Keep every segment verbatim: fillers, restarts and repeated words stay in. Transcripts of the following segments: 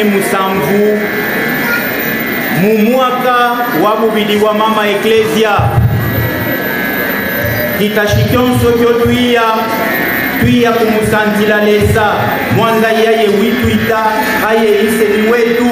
musamvu mumuaka wa mubili wa mama Eklesia kitashikionso kyo tuia tuia kumusantila lesa mwanza yaye wituita haye iseni wetu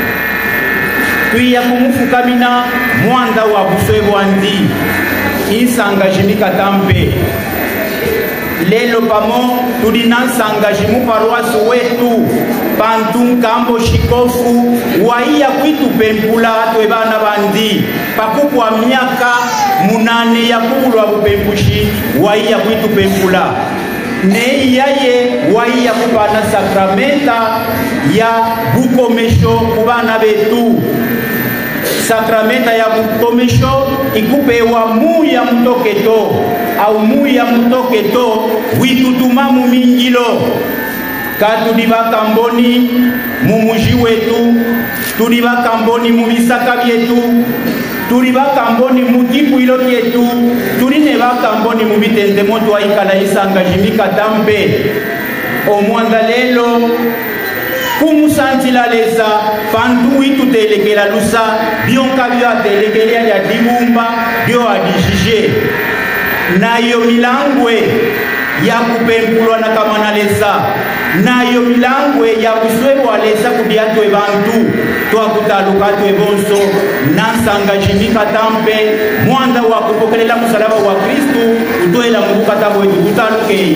tuia kumufukamina mwanda wa buswe bwandi isanga jimika tampe lelo pamo tulinansanga jimu paroasu wetu pantu nkambo shikofu waiya kwitu pempula atwe bana bandi pakupwa miaka munane ya kubulwa bupempushi waiya kwitu pempula ne yaye waiya kupana sakramenta ya bukomesho kubana betu sakramenta ya bukomesho ikupewa muya mutoketo au muya mutoketo witutuma mumingilo katulibakamboni mumuji wetu tulibakamboni mubisaka byetu tulibakamboni mukipu ilo byetu tuline bakamboni mubitende moto aikala isanga jimika tampe omwanda lelo kumusantila lesa pandu witu telekela lusa bionka bio atelekela ya dibumba bio adijije nayo milangwe ya kupempulwa na kamana lesa nayo milangwe ya kuswebwa lesa kudiatwe bantu twakutaluka twe bonso nansanga jimika tampe mwanda wa kupokelela musalaba wa Kristu utoela mukata wetu kutaluke.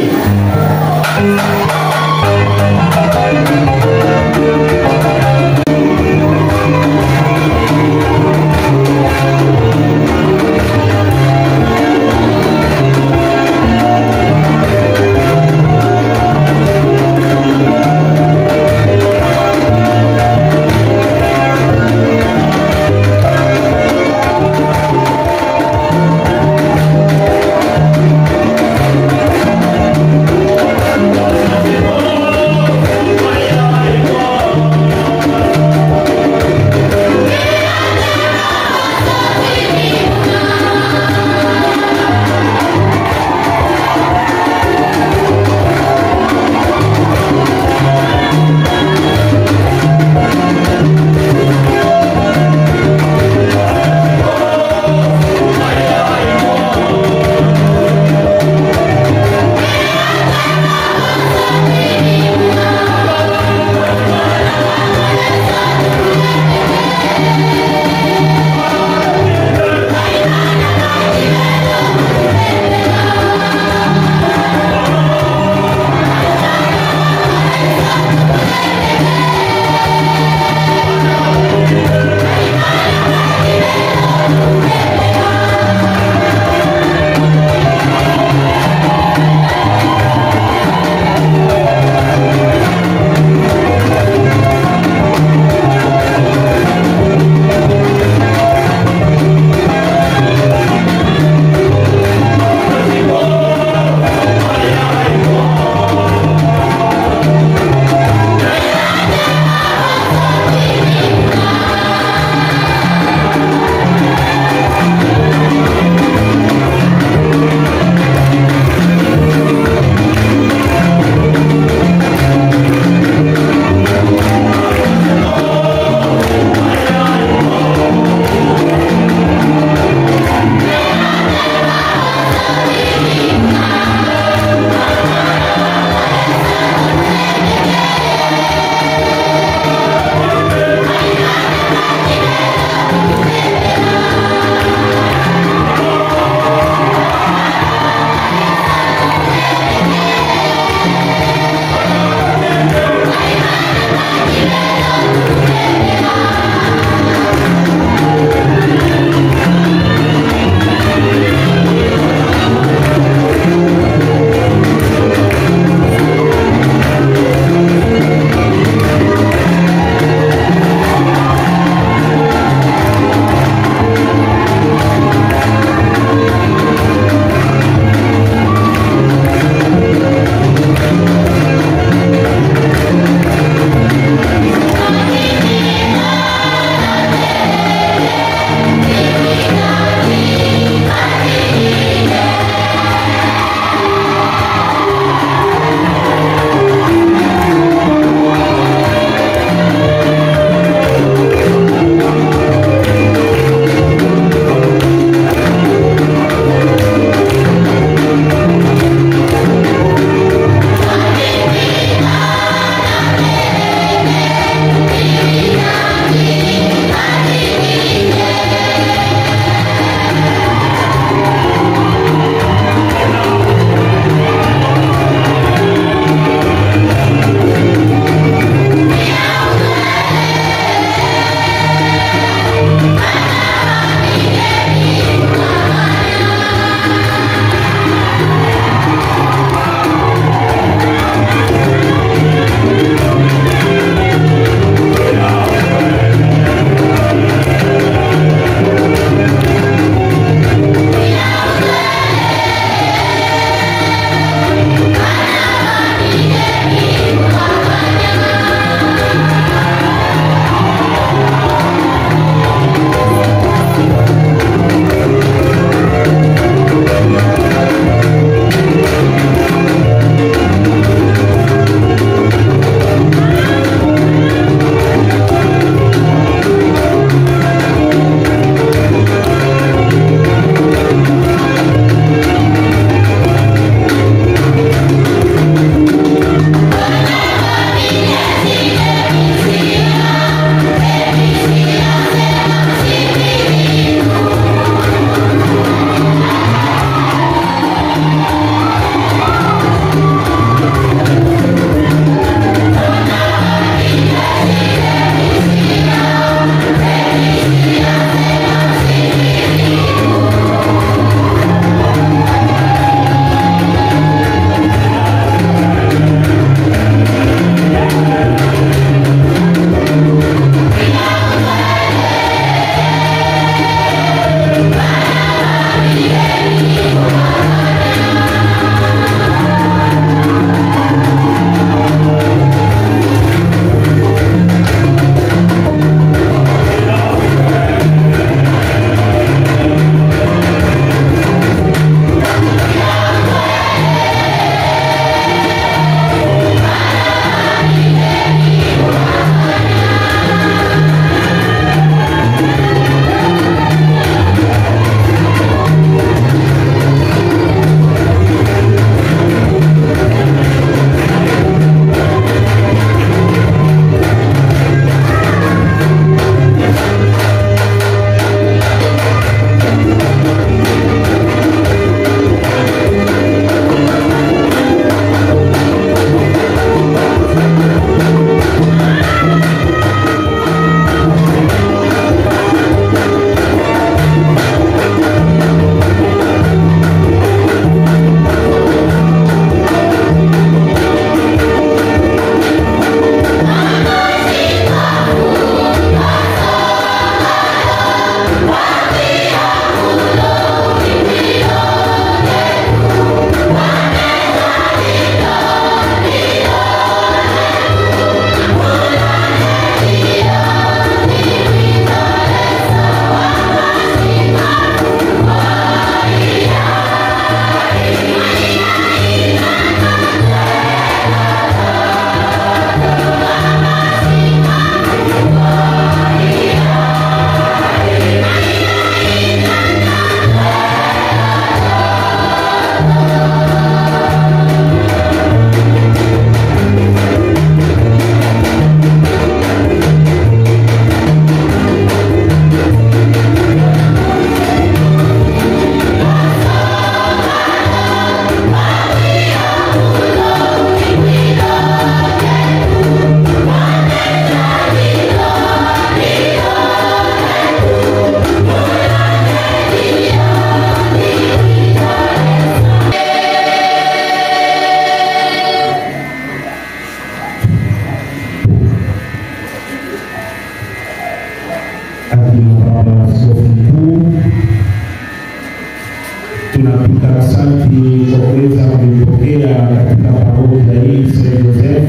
akina baba askofu mkuu, tunapika asante kwa kuweza kuipokea katika parokia hii Saint Joseph.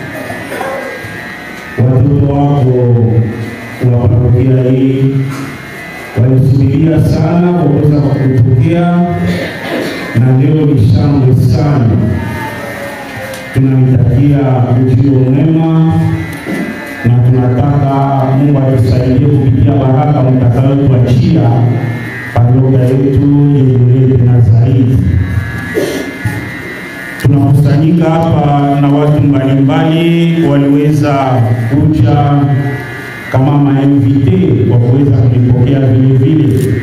Watoto wako wa parokia hii walisubiria sana kwa kuweza kuipokea, na leo ni shangwe sana. Tunamtakia ujio mwema na tunataka Mungu atusaidie kupitia baraka mtakayotuachia parokia yetu yenye na zaidi. Tunakusanyika hapa na watu mbalimbali waliweza kuja kama mainvite kwa kuweza kulipokea vile vile.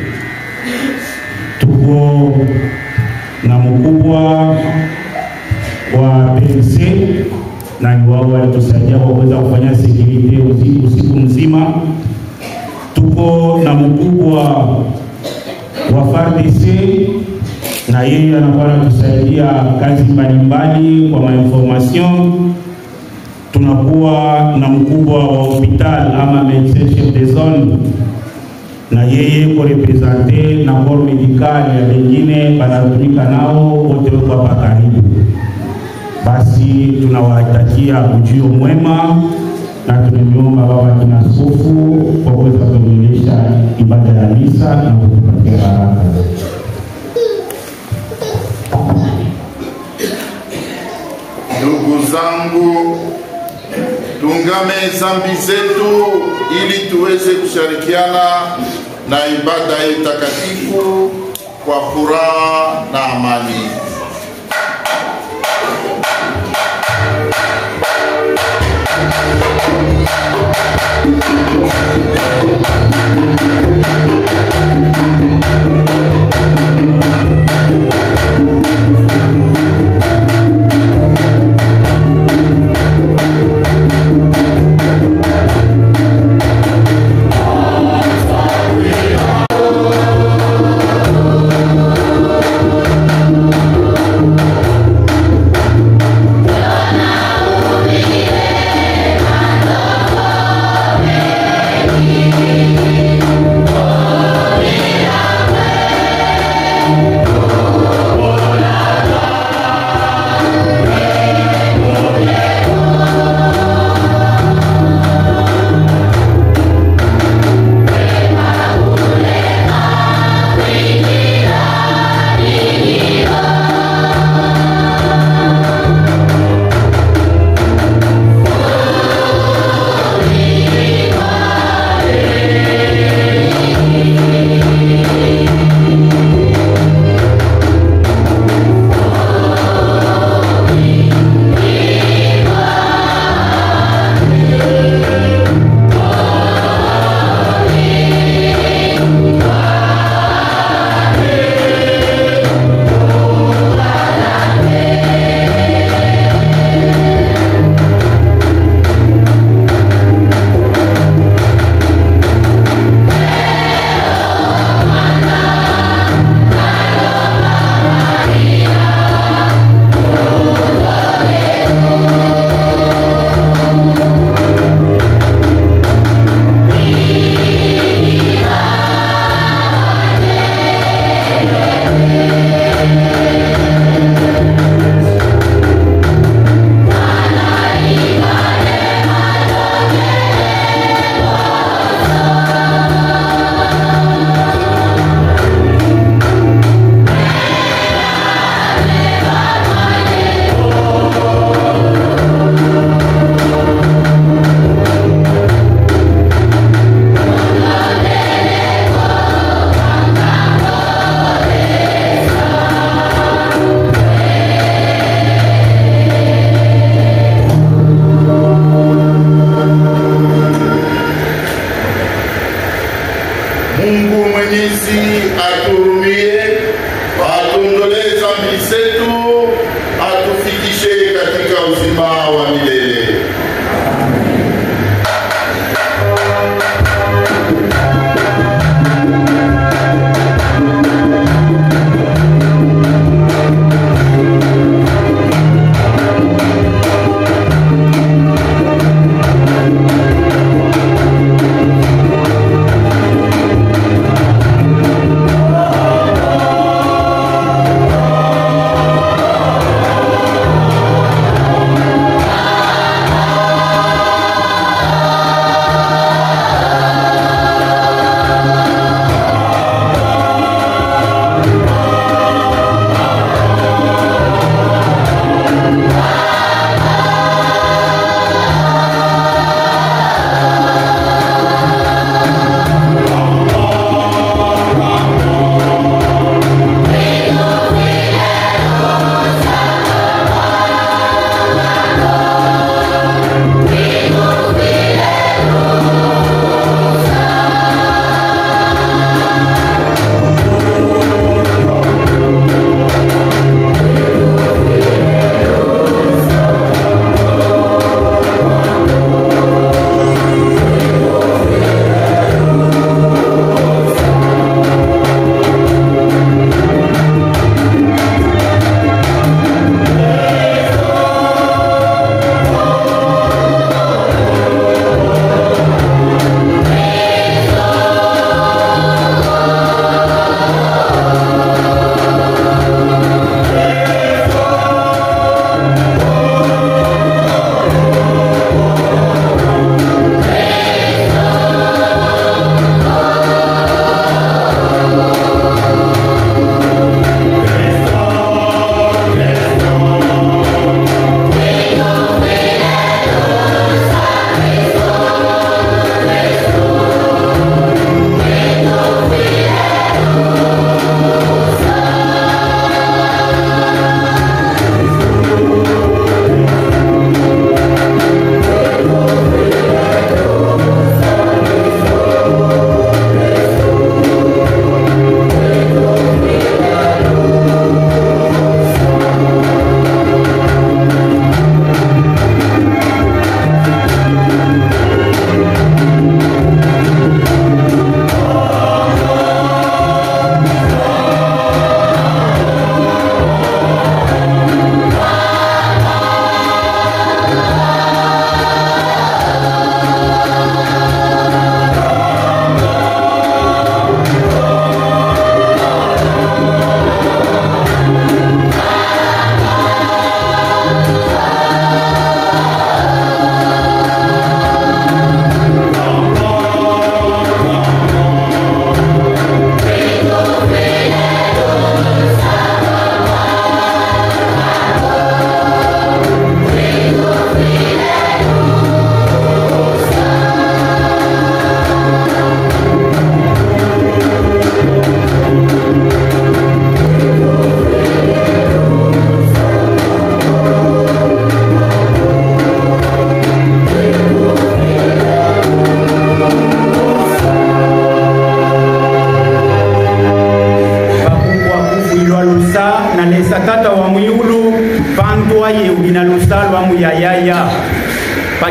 Tuko na mkubwa wa P N C na ni wao walitusaidia kwa kuweza kufanya security usiku usiku mzima. Tuko na mkubwa wa F A R D C na yeye anakuwa anatusaidia kazi mbalimbali kwa mainformation. Tunakuwa na mkubwa wa hospital ama médecin chef de zone, na yeye ko representer na corps medical ya wengine banatumika nao wote wako hapa karibu. Basi tunawatakia ujio mwema na tunamwomba baba kina askofu kwa kuweza kuendelesha ibada ya misa na kutupatia baraka. Ndugu zangu, tungame zambi zetu ili tuweze kushirikiana na ibada ya takatifu kwa furaha na amani.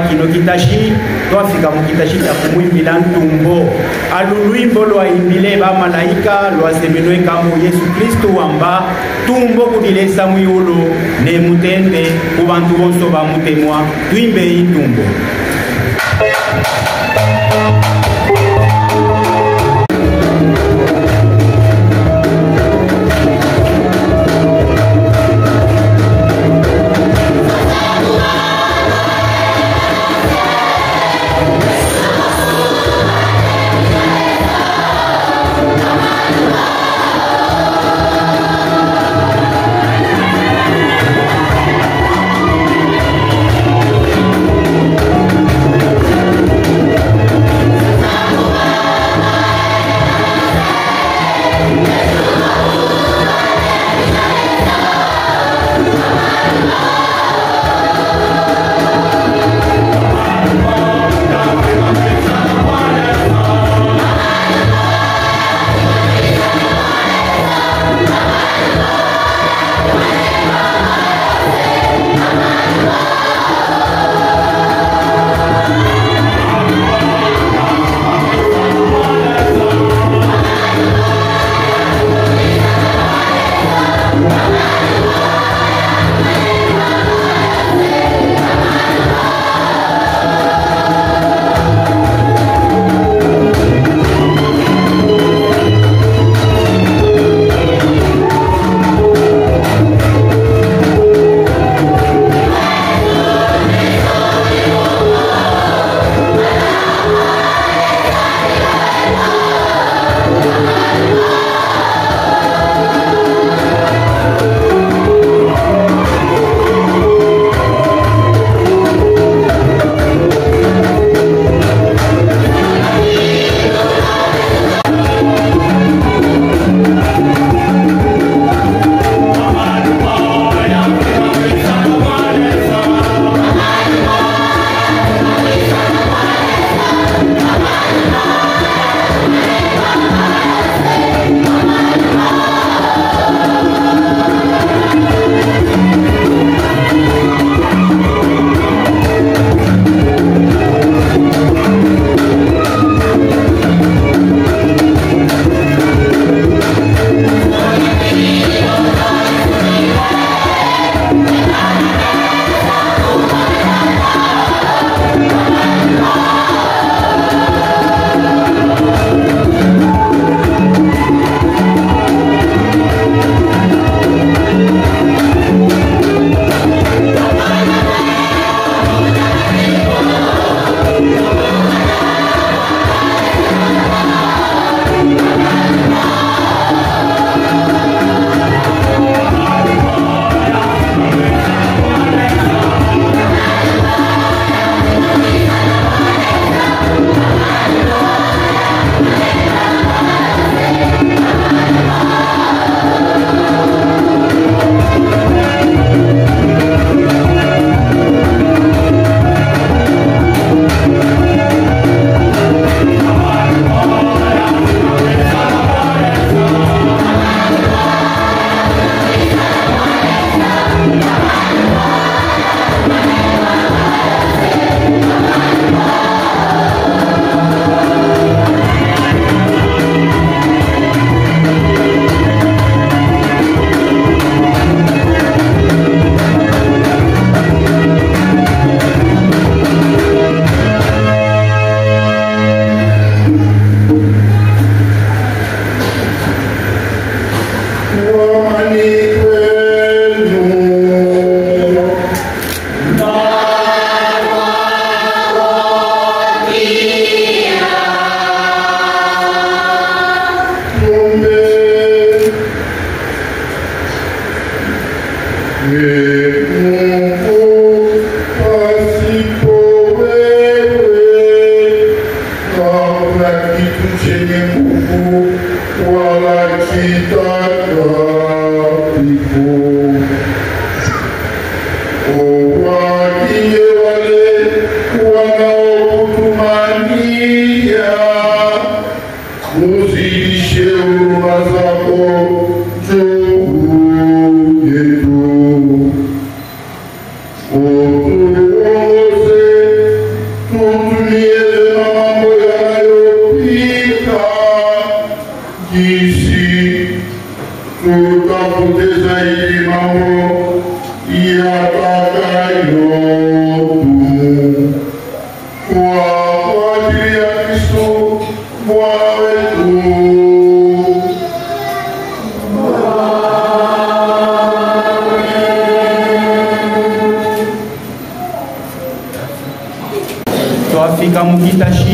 kino kitashi twafika mu kitashi kya kumwimbila ntumbo alulwimbo lwaimbile bamalaika lwasemelwe kamo Yesu Kristu wamba tumbo kubilesa muyulu ne mutende ku bantu bonso bamutemwa twimbe itumbo.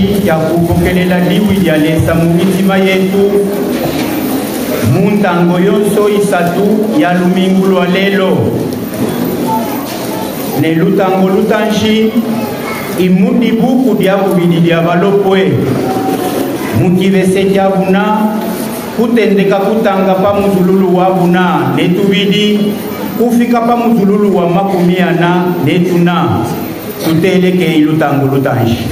ya kupokelela liwi lya lesa mu mitima yetu mu ntango yonso isatu ya lumingu lwa lelo ne lutango lutanshi imudi buku dia bubili dia balopwe mukivese dia buna kutendeka kutanga pa muzululu wa buna netubidi kufika pa muzululu wa makumi ana netuna tuteleke ilutango lutanshi.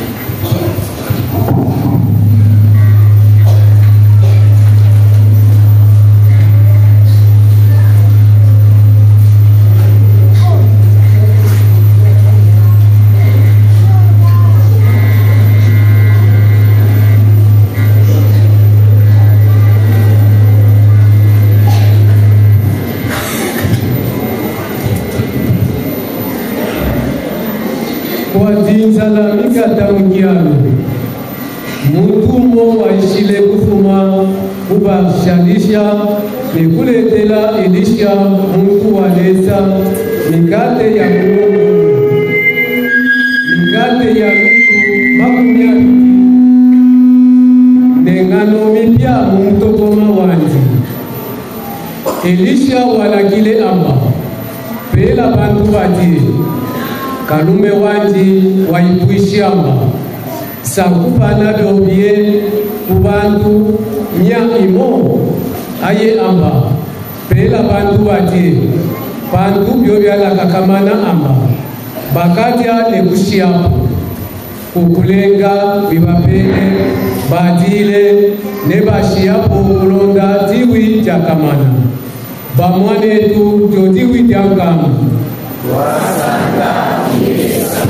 Salamika tamukiano mutumo waishile kufuma kubashalisha nikuletela ilisha muntu walesa mikate ya mungu mikate ya luku makunyari nengano mipya mumtokoma wanzi Elisha walakile amba pela bantu batie kalume wanji waipuishamba sakupana dobie kubantu mia imo aye amba pela bantu batie bantu byobyala kakamana amba bakatya nekushiapo kukulenga bibapele badile nebashiapo kulonda tiwi jakamana bamwanetu jodiwi jankama wasanga Yes.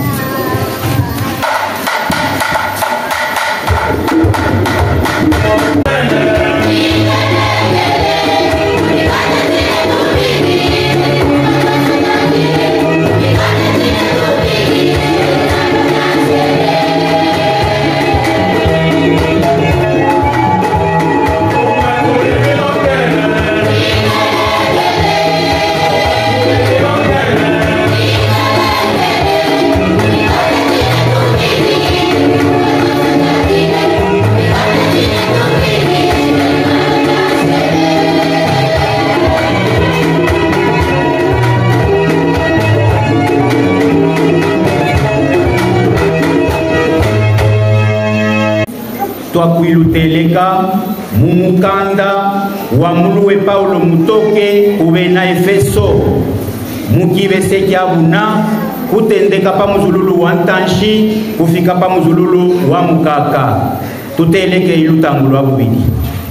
twakuiluteleka mumukanda wa muluwe Paulo mutoke ube na Efeso mukivese kya buna kutendeka pa muzululu wa ntanshi kufika pa muzululu wa mukaka tuteleke ilutangulo wa bubili.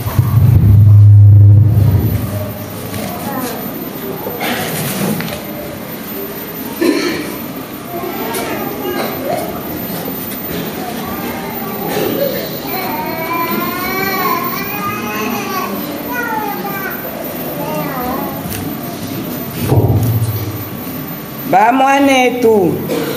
Bamwanetu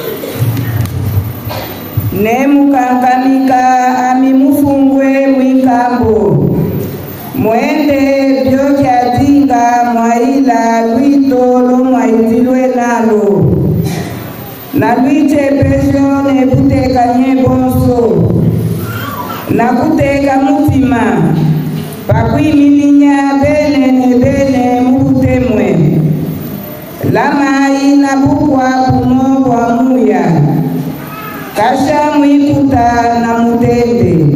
ne mukankamika amimufungwe mwikambo mwende byo kyadinga mwaila lwito lomwaitilwe nalo na lwite pesho ne kuteka nyebonso na kuteka mutima pakwimilinya bene ne bene mukutemwe lama ina bukwa kumo kwa muya kasha mwikuta na mutende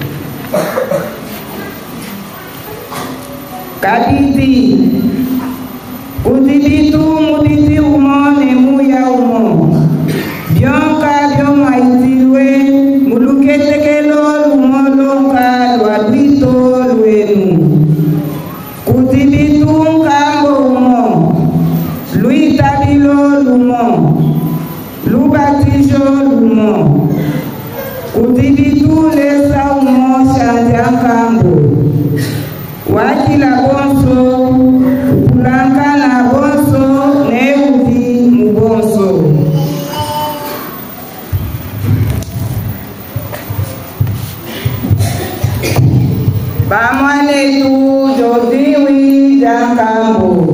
kaditi udilitu muditi umo ne muya umo byonka byoma itilwe muluketekelo lumo lonka lwadito lwenu kudilitu nkambo umo Luitabilo lumo, lubatijo lumo, utibitu lesa umo shanjankambo, wakila bonso, upulanka na bonso, ne uti mubonso. Bamwane tu jodiwi jankambo.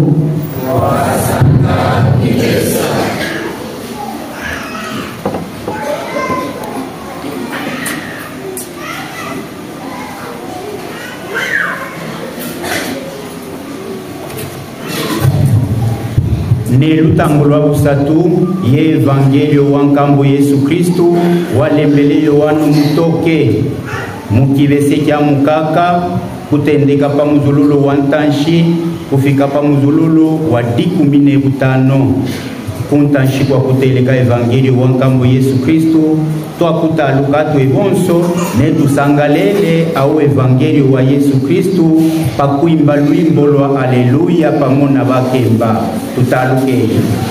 ne lutambo lwa busatu ye evangelio wa nkambo Yesu Kristu walembele Yohanu mutoke mukivese kya mukaka kutendeka pa muzululu wa ntanshi kufika pa muzululu wa dikumi ne butano kuntanshi kwa kuteleka evangelio wa nkambo Yesu Kristu twakutaluka twebonso ne tusangalele au evangelio wa Yesu Kristu pakuimba lwimbo lwa aleluya pamona bakemba tutaluke.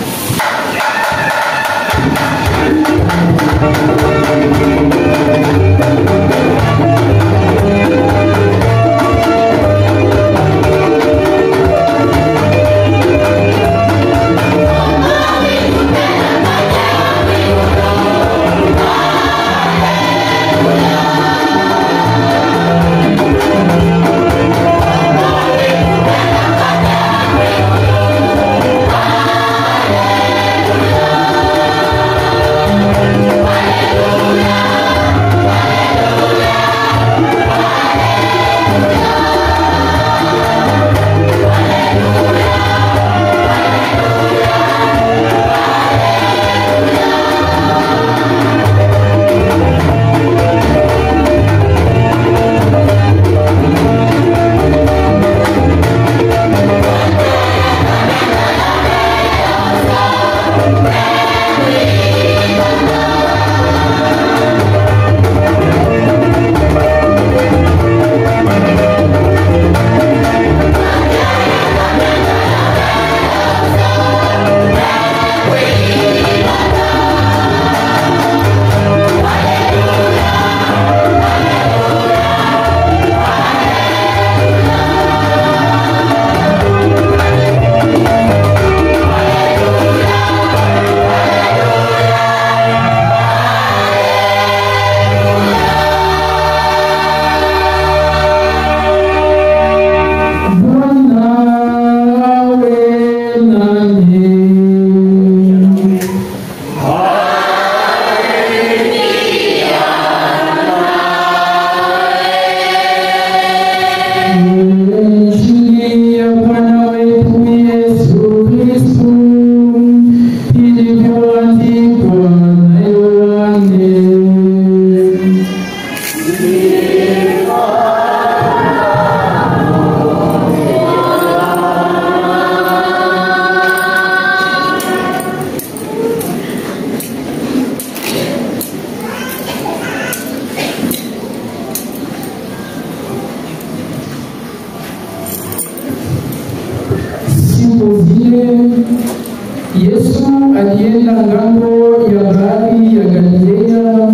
Yesu alienda ngambo ya bahari ya Galilea,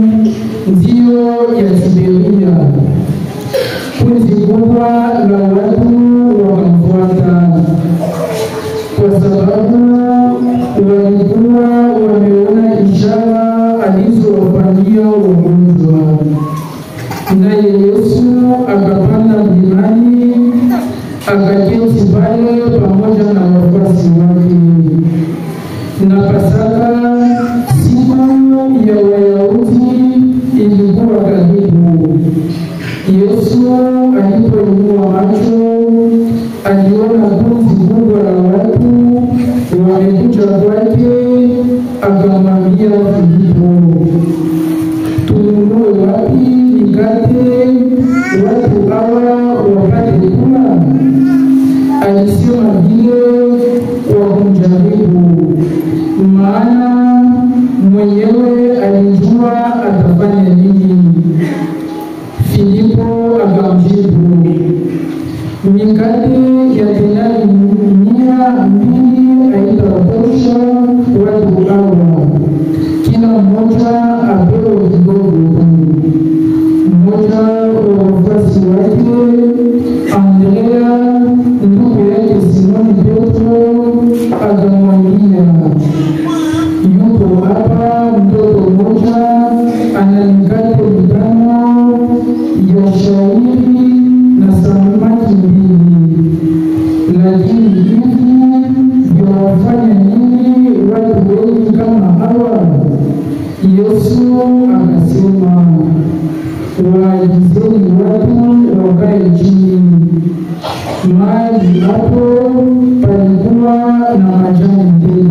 ndio ya Tiberia. Kundi kubwa la watu wakamfuata, kwa sababu walikuwa wameona ishara alizowafanyia wagonjwa. Naye Yesu akapanda mlimani, akaketi pale pamoja na wafuasi wake. Na Pasaka, siku ya Wayahudi, ilikuwa karibu. Yesu alipoinua macho, aliona kundi kubwa la watu wamekuja kwake, akamwambia Filipo, tununue wapi mikate watu hawa wapate kula? Alisema vile kwa kumjaribu, maana mwenyewe alijua atafanya nini. Filipo akamjibu, mikate ya dinari mia mbili haitawatosha watu hawa, kila mmoja apewe kidogo. Mmoja wa wafuasi wake, Andrea ndugu yake Simoni Petro, akamwambia, yupo hapa mtoto mmoja ana mikate mitano ya shayiri na samaki mbili, lakini hivi vyawafanya nini watu wengi kama hawa? Yesu akasema, waagizeni watu wakae chini. Mahali hapo palikuwa na majani tele.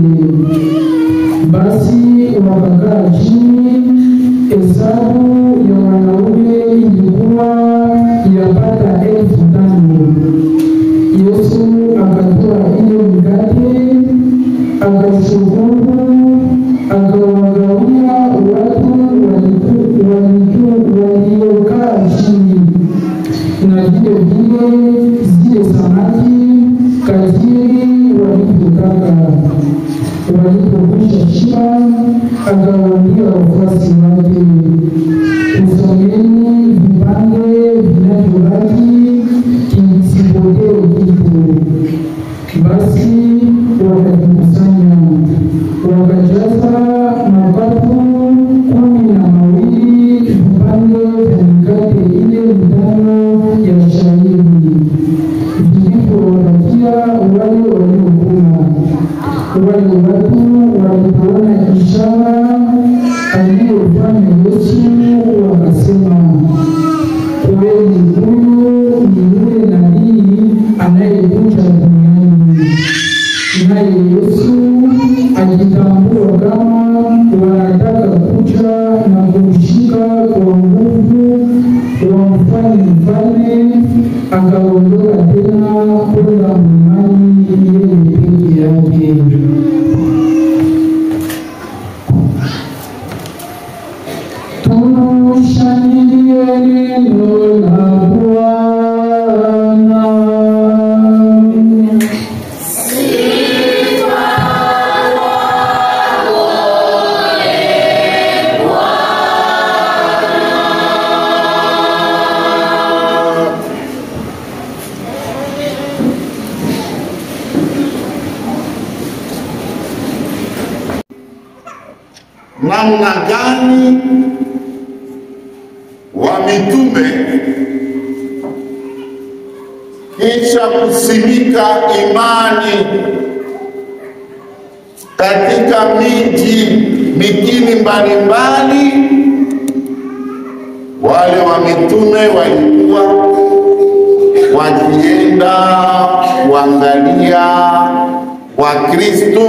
wakakaa chini. Hesabu ya wanaume ilikuwa yapata elfu tano. Yesu akatoa ile mikate, akashukuru, akawagawia watu waliokaa chini, na vile vile zile samaki kadiri walivyotaka. Walipokwisha shiba, akawaambia wafuasi wake, usongeni vipande vinavyobaki, kisipotee kitu. Basi wakavikusanya, wakajaza makapu kumi na mawili vipande vya mikate ile mitano ya shayiri, vilivyowapatia wale waliokula. Wale watu walipoona ishara aliyofanya Yesu wakasema, kweli huyu ni yule nabii anayekuja duniani. Naye Yesu ajitambua kama wanataka kuja na kumshika kwa nguvu wamfanye mfalme, akaondoka tena kwenda mlimani yeye peke yake. Tushangilie neno la Bwana. Namna gani wa mitume kisha kusimika imani katika miji mikini mbalimbali, wale wa mitume walikuwa wakienda kuangalia Wakristo,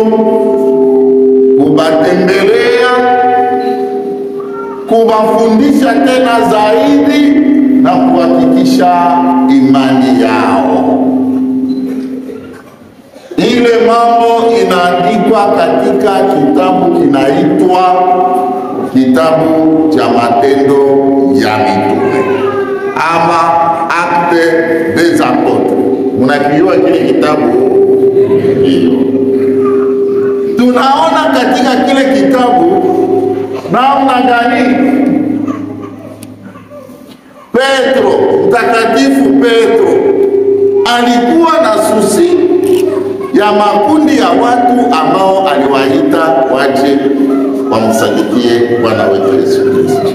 kubatembelea, kuwafundisha tena zaidi na kuhakikisha imani yao. Ile mambo inaandikwa katika kitabu kinaitwa kitabu cha Matendo ya Mitume ama Actes des Apôtres. Mnakiona kile kitabu hiyo. Tunaona katika kile kitabu namna gani Petro, mtakatifu Petro alikuwa na susi ya makundi ya watu ambao aliwaita waje wamsadikie Bwana wetu Yesu Kristo.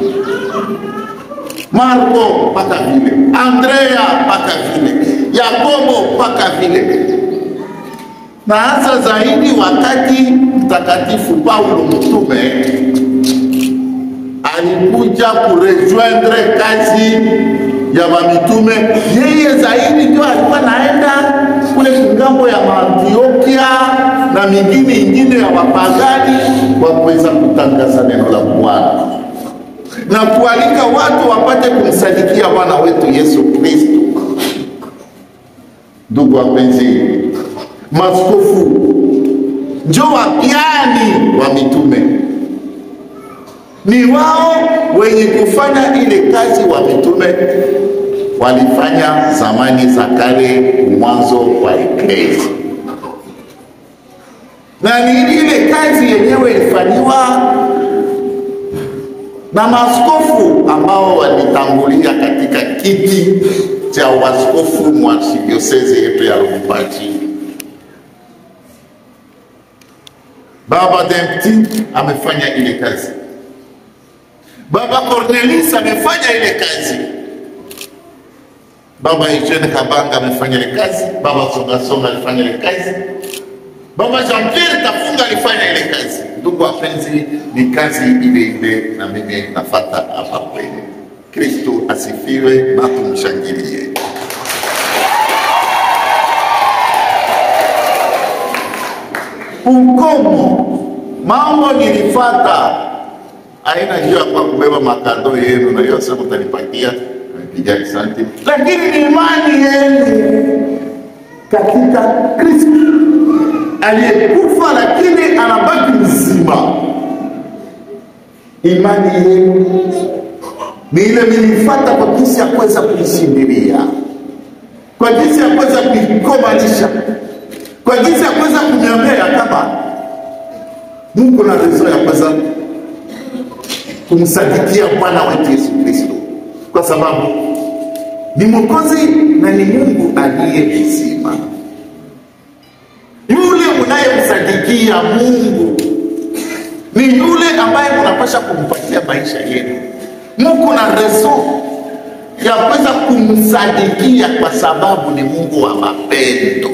Marko mpaka vile, Andrea mpaka vile, Yakobo mpaka vile. Na hasa zaidi wakati mtakatifu Paulo mtume alikuja kurejoindre kazi ya mamitume, yeye zaidi ndio alikuwa naenda kule ngambo ya Antiokia na mingine ingine ya wapagani kwa kuweza kutangaza neno la Bwana na kualika watu wapate kumsadikia Bwana wetu Yesu Kristo. Ndugu wapenzi, maaskofu ndio wapiani wa mitume, ni wao wenye kufanya ile kazi wa mitume walifanya zamani za kale, mwanzo wa Eklesia. Na ni ile kazi yenyewe ilifanywa na maaskofu ambao walitangulia katika kiti cha uaskofu mwa archidiocese yetu ya Lubumbashi. Baba Dempti amefanya ile kazi. Baba Cornelis amefanya ile kazi. Baba Eugene Kabanga amefanya ile kazi. Baba Songa Songa alifanya ile kazi. Baba Jean-Pierre Tafunga alifanya ile kazi. Ndugu wapenzi, ni kazi ile ile na mimi nafuata hapa mbele. Kristo asifiwe na tumshangilie. Ukomo mambo nilifuata haina njia kwa kubeba makado yenu na hiyo sasa mtanipatia piga asante, lakini ni imani yenu katika Kristo aliyekufa lakini anabaki mzima. Imani yenu ni ile mlifuata kwa jinsi ya kuweza kuishindilia, kwa jinsi ya kuweza kuikomanisha, kwa jinsi ya kuweza kuniambia kama Mungu na rezo ya kuweza kumsadikia Bwana wetu Yesu Kristo, kwa sababu ni Mwokozi na ni Mungu aliye mzima. Yule unayemsadikia Mungu ni yule ambaye unapasha kumpatia maisha yenu. Mungu na rezo ya kuweza kumsadikia kwa sababu ni Mungu wa mapendo.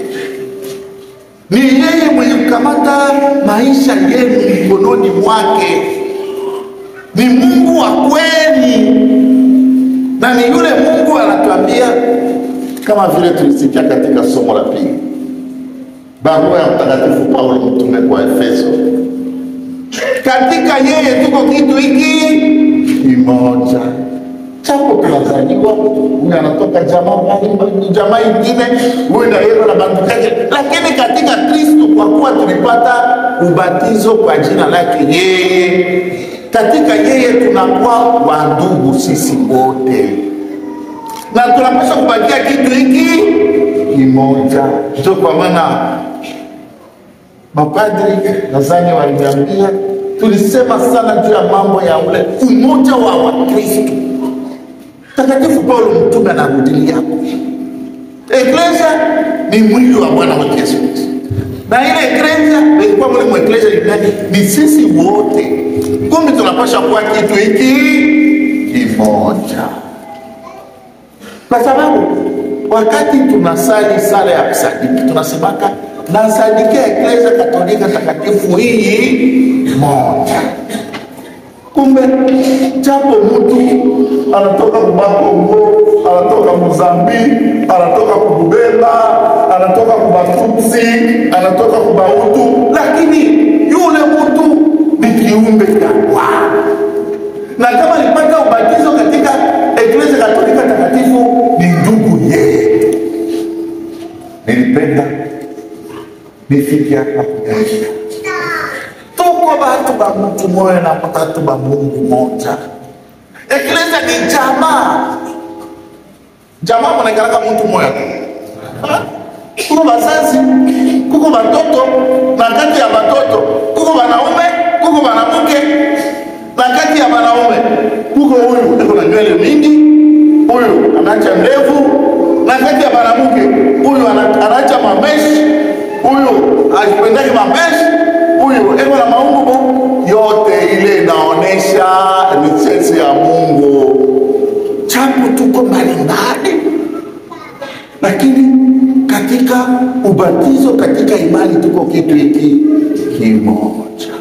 Ni yeye mwenye kukamata maisha yenu mikononi mwake. Ni Mungu wa kweli. Na ni yule Mungu anatuambia kama vile tulisikia katika somo la pili, barua ya Mtakatifu Paulo mtume kwa Efeso, katika yeye tuko kitu hiki kimoja. Chapo tunazaliwa, huyu anatoka jamaa mbali, jamaa ingine, huyu na yeye na bandu yake, lakini katika Kristo kwa kuwa tulipata ubatizo kwa jina lake yeye, katika yeye tunakuwa wandugu sisi wote, na tunapaswa kubakia kitu hiki kimoja. Ndio kwa maana mapadri nadhani waliniambia, tulisema sana juu ya mambo ya ule umoja wa Wakristo. Mtakatifu Paulo mtume anarudilia hapo, Eklesia ni mwili wa Bwana wetu Yesu Kristo, na ile eklesia ilikuwa mwili wa eklesia ni sisi wote. Kumbe tunapaswa kuwa kitu hiki kimoja, kwa sababu wakati tunasali sala ya kusadiki tunasemaka nasadikia Eklesia Katolika takatifu hii moja. Kumbe japo mtu anatoka Kubakongo, anatoka Mozambique, anatoka Kububela, anatoka Kubatutsi, anatoka Kubautu, lakini yule mtu ni kiumbe cha Bwana. Na kama alipata ubatizo katika Eklesia Katolika takatifu ni ndugu yetu. Nilipenda nifike hapa kuja tuko batu ba mtu moja na mtatu ba Mungu moja. Eklesia ni jamaa. Jamaa mnakaraka mtu moja. Kuko bazazi, kuko batoto, na kati ya batoto kuko wanaume, kuko wanawake, na kati ya wanaume kuko huyu yuko na nywele mingi, huyu anaacha ndevu, na kati ya wanawake huyu anaacha mameshi, huyu ajipendaki mameshi, huyu eko na maungu. Yote ile inaonesha lisensi ya Mungu. Chapo tuko mbalimbali, lakini katika ubatizo, katika imani tuko kitu hiki kimoja.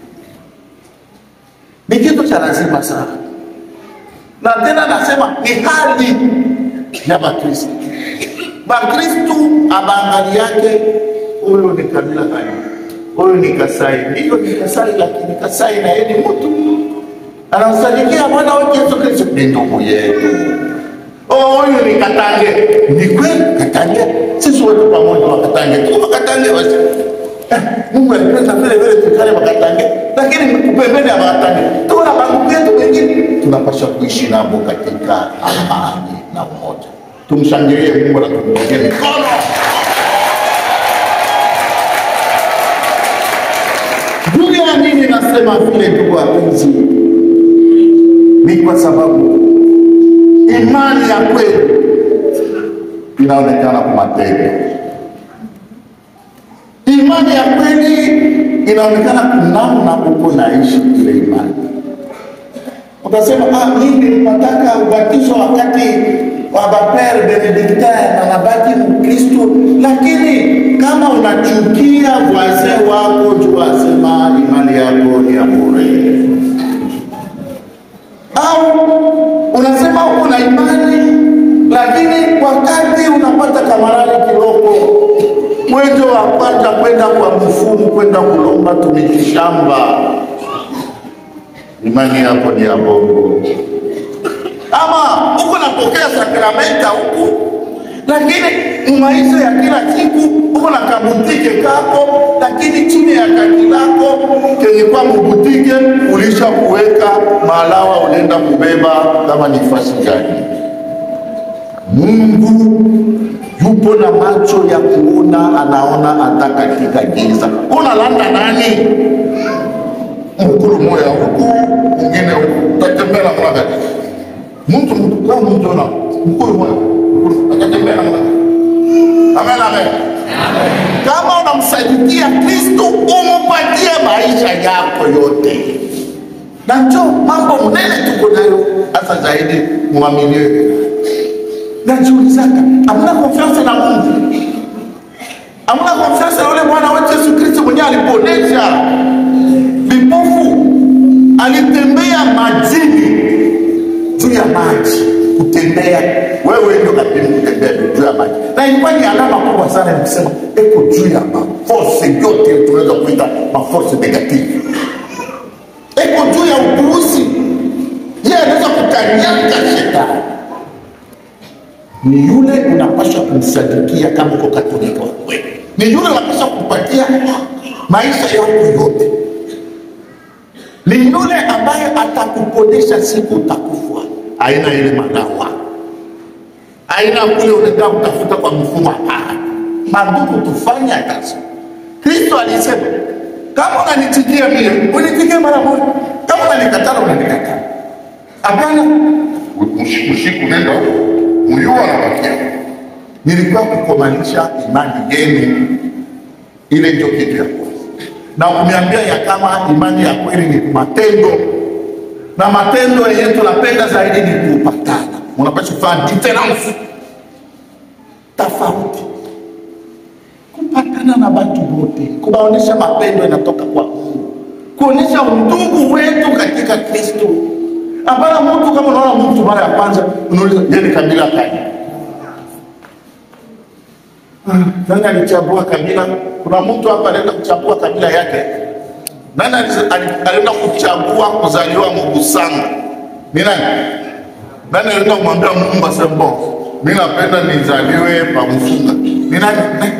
Ni kitu cha lazima sana, na tena nasema ni hali ya Bakristo. Bakristo abangali yake, huyu ni kabila gani, huyu ni Kasai, hiyo ni Kasai, lakini Kasai na yeye ni mtu anamsadikia Bwana wetu Yesu Kristo, ni ndugu yetu. Oh, huyu ni Katange, ni kweli Katange, sisi wote pamoja wa Katange, tuko Katange wote. Mungu alipenda vile vile tukale wa Katange, lakini pembeni ya Katange tuko na bangu yetu wengine, tunapaswa kuishi nao katika amani na umoja. Tumshangilie Mungu na tumpigie mikono. Dunia nini nasema vile ndugu wapenzi? Ni kwa sababu imani ya kweli inaonekana kwa matendo. Imani ya kweli inaonekana kunamna uko naishi ile imani. Utasema, ah, mimi nataka ubatizo wakati wa Père Benedictin na nabaki Mkristo, lakini kama unachukia wazee wako, jua sema imani yako ni ya bure. Au unasema uko na imani, lakini wakati unapata kamarari kiloko, mwendo wa kwanza kwenda kwa mfumu, kwenda kulomba tumiki shamba, imani yako ni ya bongo. Ama uko napokea sakramenta huku, lakini maisha ya kila siku uko na kabutike kako, lakini chini ya kaki lako kenye kwa mbutike ulisha kuweka malawa unaenda kubeba kama ni fasi gani. Mungu yupo na macho ya kuona, anaona hata katika giza. Unalanda nani? Mkuru moya huku, mwingine huku, tatembea na mwana gani? Mtu mtu kama mtu na mkuru moya tatembea na mwana. Amen, amen. Kama unamsaidia Kristo, umupatie maisha yako yote. Na njoo mambo mnene tuko nayo hasa zaidi muaminiwe. Najiulizaka, hamna confiance na Mungu? Hamna confiance na yule Bwana wetu Yesu Kristo mwenye aliponesha vipofu, alitembea majini juu ya maji, kutembea wewe ndio kutembea juu ya maji. Na ilikuwa ni alama kubwa sana nikisema eko juu ya maforce yote tunaweza kuita maforce negative. Eko juu ya upuuzi. Yeye anaweza kukanyanga shetani. Ni yule unapaswa kumsadikia kama uko Katolika wa kweli. Ni yule unapaswa kupatia maisha yako yote. Ni yule ambaye atakuponesha siku utakufa. Haina ile madawa. Haina kule unaenda kutafuta kwa mfumo hapa. Mandugu, tufanye kazi. Kristo alisema, kama unanitikia mimi, unitikie mara moja. Kama unanikatana, unanikataa. Hapana, usiku nenda Muyua na wakia. Nilikuwa kukomanisha imani yenu. Ile ndio kitu ya kwanza. Na kumiambia ya kama imani ya kweli ni matendo. Na matendo yenye tunapenda zaidi ni kupatana. Unapaswa kufanya difference. Tofauti. Kupatana na watu wote. Kubaonesha mapendo yanatoka kwa Mungu. Kuonesha undugu wetu katika Kristo. Hapana mtu kama unaona mtu mara ya kwanza unauliza yeye ni kabila gani? Nani alichagua kabila? Kuna mtu hapa anaenda kuchagua kabila yake. Nani alienda kuchagua kuzaliwa Mugusanga? Ni nani? Nani alienda kumwambia Mungu asema mimi napenda nizaliwe pa Mfunga? Ni nani?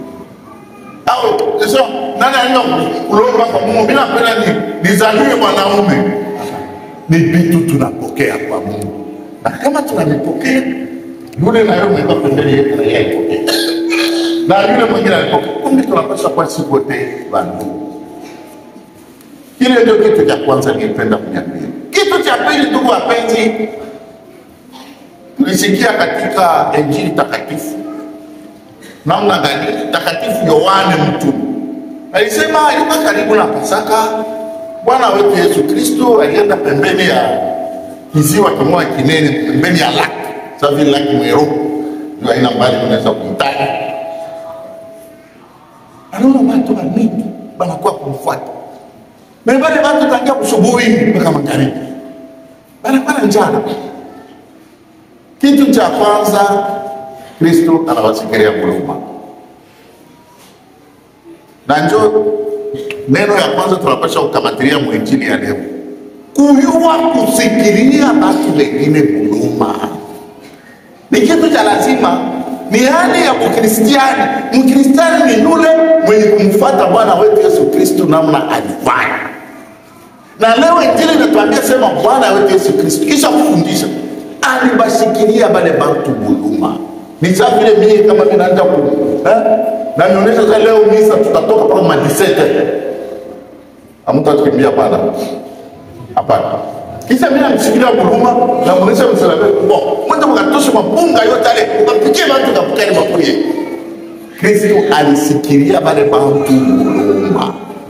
Au sio? Nani alienda kulomba kwa Mungu mimi napenda nizaliwe mwanaume? Ni vitu tunapokea kwa Mungu. Na kama tunavipokea, yule na yule mwenda pembeni yetu na yeye ipokea. Na yule mwingine alipokea. Kumbe tunapaswa kwa siku wote bandu. Kile ndio kitu cha kwanza ningependa kuniambia. Kitu cha pili, ndugu wapenzi, tulisikia katika Injili takatifu namna gani takatifu Yohane mtume alisema ilikuwa karibu na Pasaka, Bwana wetu Yesu Kristo alienda pembeni ya kisiwa kimoja kinene, pembeni ya laki, sawa vile laki Mwero, ndio aina mbali unaweza kumtaja. Anaona watu wengi wanakuwa kumfuata. Na wale watu tangia kusubuhi mpaka magharibi. Wanapata njaa. Kitu cha kwanza Kristo anawasikiria huruma. Na njoo neno ya kwanza tunapaswa kukamatilia mwinjili ya leo. Kuyua kusikiria watu wengine huruma. Ni kitu cha lazima, ni hali ya Mkristiani. Mkristiani ni yule mwenye kumfuata Bwana wetu Yesu Kristo namna alifanya. Na leo injili inatuambia sema Bwana wetu Yesu Kristo kisha kufundisha alibashikilia wale watu huruma. Ni sawa vile mimi kama mimi naanza ku eh na nionyesha sasa leo misa tutatoka kwa madisete. Hamtakimbia bana. Hapana. Kisha mimi namshikilia huruma na muonesha msalaba. Bon, mwanzo mkatosha mapunga yote ale ukapikie watu kapukani mapuye. Kristo alisikilia wale watu huruma.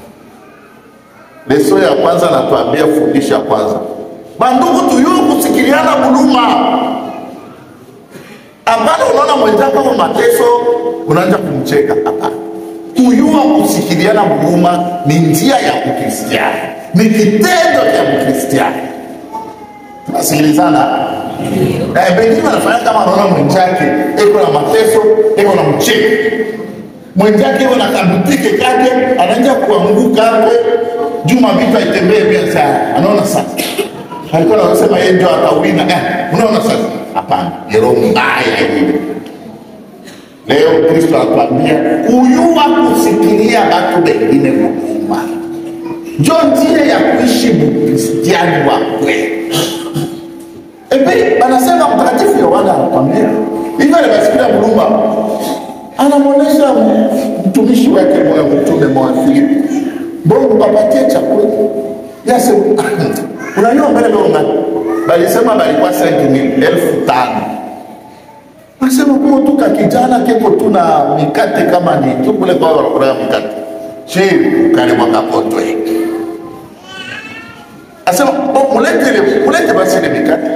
Leso ya kwanza natuambia fundisha kwanza. Bandugu tuyuo kusikiliana huruma. Hapana unaona mwenzako kwa mateso unaanza kumcheka. Hapana. Kuyua kusikiliana huruma ni njia ya Ukristiani. Ni kitendo cha Ukristiani. Tunasikilizana? Eh, wengine wanafanya kama anaona mwenzake eko na mateso, eko na mcheko. mwenzake yuko na kabutike kake, anaanza kuanguka hapo juu mavitu aitembee pia sana. Anaona sasa alikuwa anasema yeye ndio atawina. Eh, unaona sasa? Hapana, ni roho mbaya hivi. Leo Kristo anatuambia kuyua kusikilia watu wengine huruma ndio njia ya kuishi Mkristiani wa kweli. Epe, anasema Mtakatifu Yohana anatuambia hivyo, alibasikia huruma. Anamwonyesha mtumishi wake moyo mtume mwafiki. Bongo apatie chakula. Yase, unajua mbele leo ngapi? Bali sema bali kwa elfu tano. Anasema kwa tu kakijana keko tuna mikate kama ni tukule kwa wala mikate. Che kale mwakapotwe. Anasema mulete ile mulete basi ile mikate.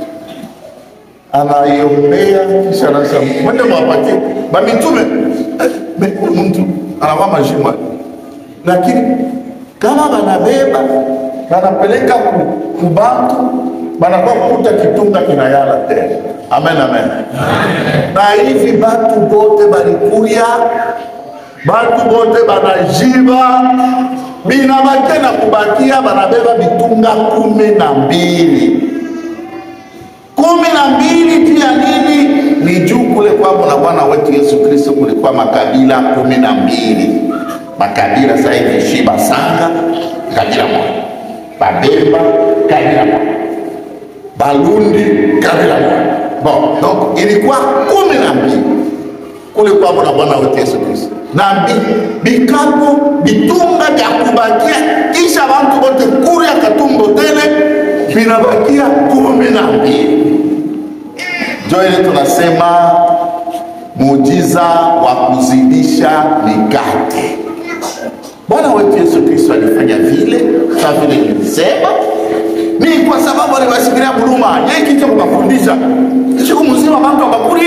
Anaiombea kisha anasema mwende mwapatie ba mitume mtu anavaa majima, lakini kama banabeba banapeleka kubantu banakuwa kukuta kitunga kinayala tena. Amen, amen, amen. Na hivi batu bote balikuya, batu bote banajiba, binabake na kubakia banabeba bitunga kumi na mbili kumi na mbili juu ya nini? Ni juu kule kwa na Bwana wetu Yesu Kristo kulikuwa makabila kumi na mbili. Makabila sasa hivi Shiba Sanga kabila moja, Babemba kabila moja, Balundi kabila moja. Bon, donc ilikuwa kumi na mbili kule kwa na Bwana wetu Yesu Kristo. Na bikapo bitunga vya kubakia kisha watu wote kuri ya katumbo tele binabakia kumi na mbili. Ndio ile tunasema muujiza wa kuzidisha mikate. Bwana wetu Yesu Kristo alifanya vile, kama vile nilisema, ni kwa sababu aliwasikilia huruma. Yeye kicho kufundisha siku mzima mambo makurie.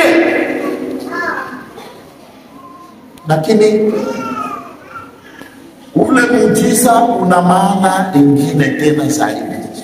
Lakini ule muujiza una maana nyingine tena zaidi.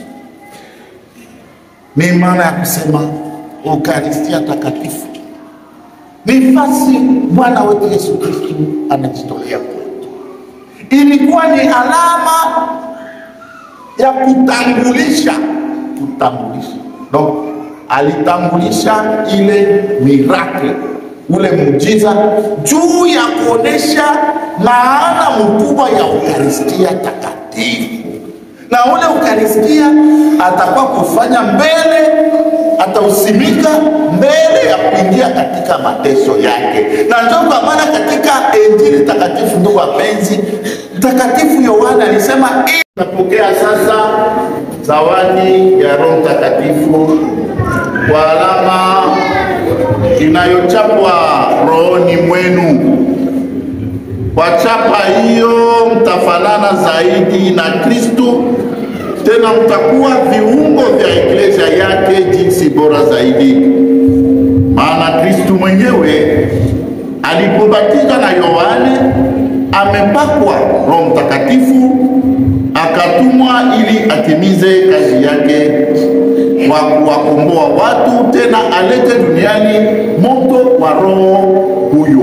Ni maana ya kusema Eucharistia takatifu ni fasi Bwana wetu Yesu Kristo anajitolea kwetu. Ilikuwa ni alama ya kutangulisha kutangulisha donc alitangulisha ile miracle, ule muujiza juu ya kuonesha maana mkubwa ya Eucharistia takatifu. Na ule Eucharistia atakuwa kufanya mbele, atausimika mbele ya kuingia katika mateso yake. Na ndio kwa maana katika Injili takatifu, ndugu wapenzi, Mtakatifu Yohana alisema napokea sasa zawadi ya Roho Mtakatifu kwa alama inayochapwa rohoni mwenu. Kwa chapa hiyo mtafanana zaidi na Kristo, tena mtakuwa viungo vya eklesia yake jinsi bora zaidi. Maana Kristo mwenyewe alipobatizwa na Yohane amepakwa Roho Mtakatifu, akatumwa ili atimize kazi yake wa kuwakomboa watu, tena alete duniani moto wa Roho huyo.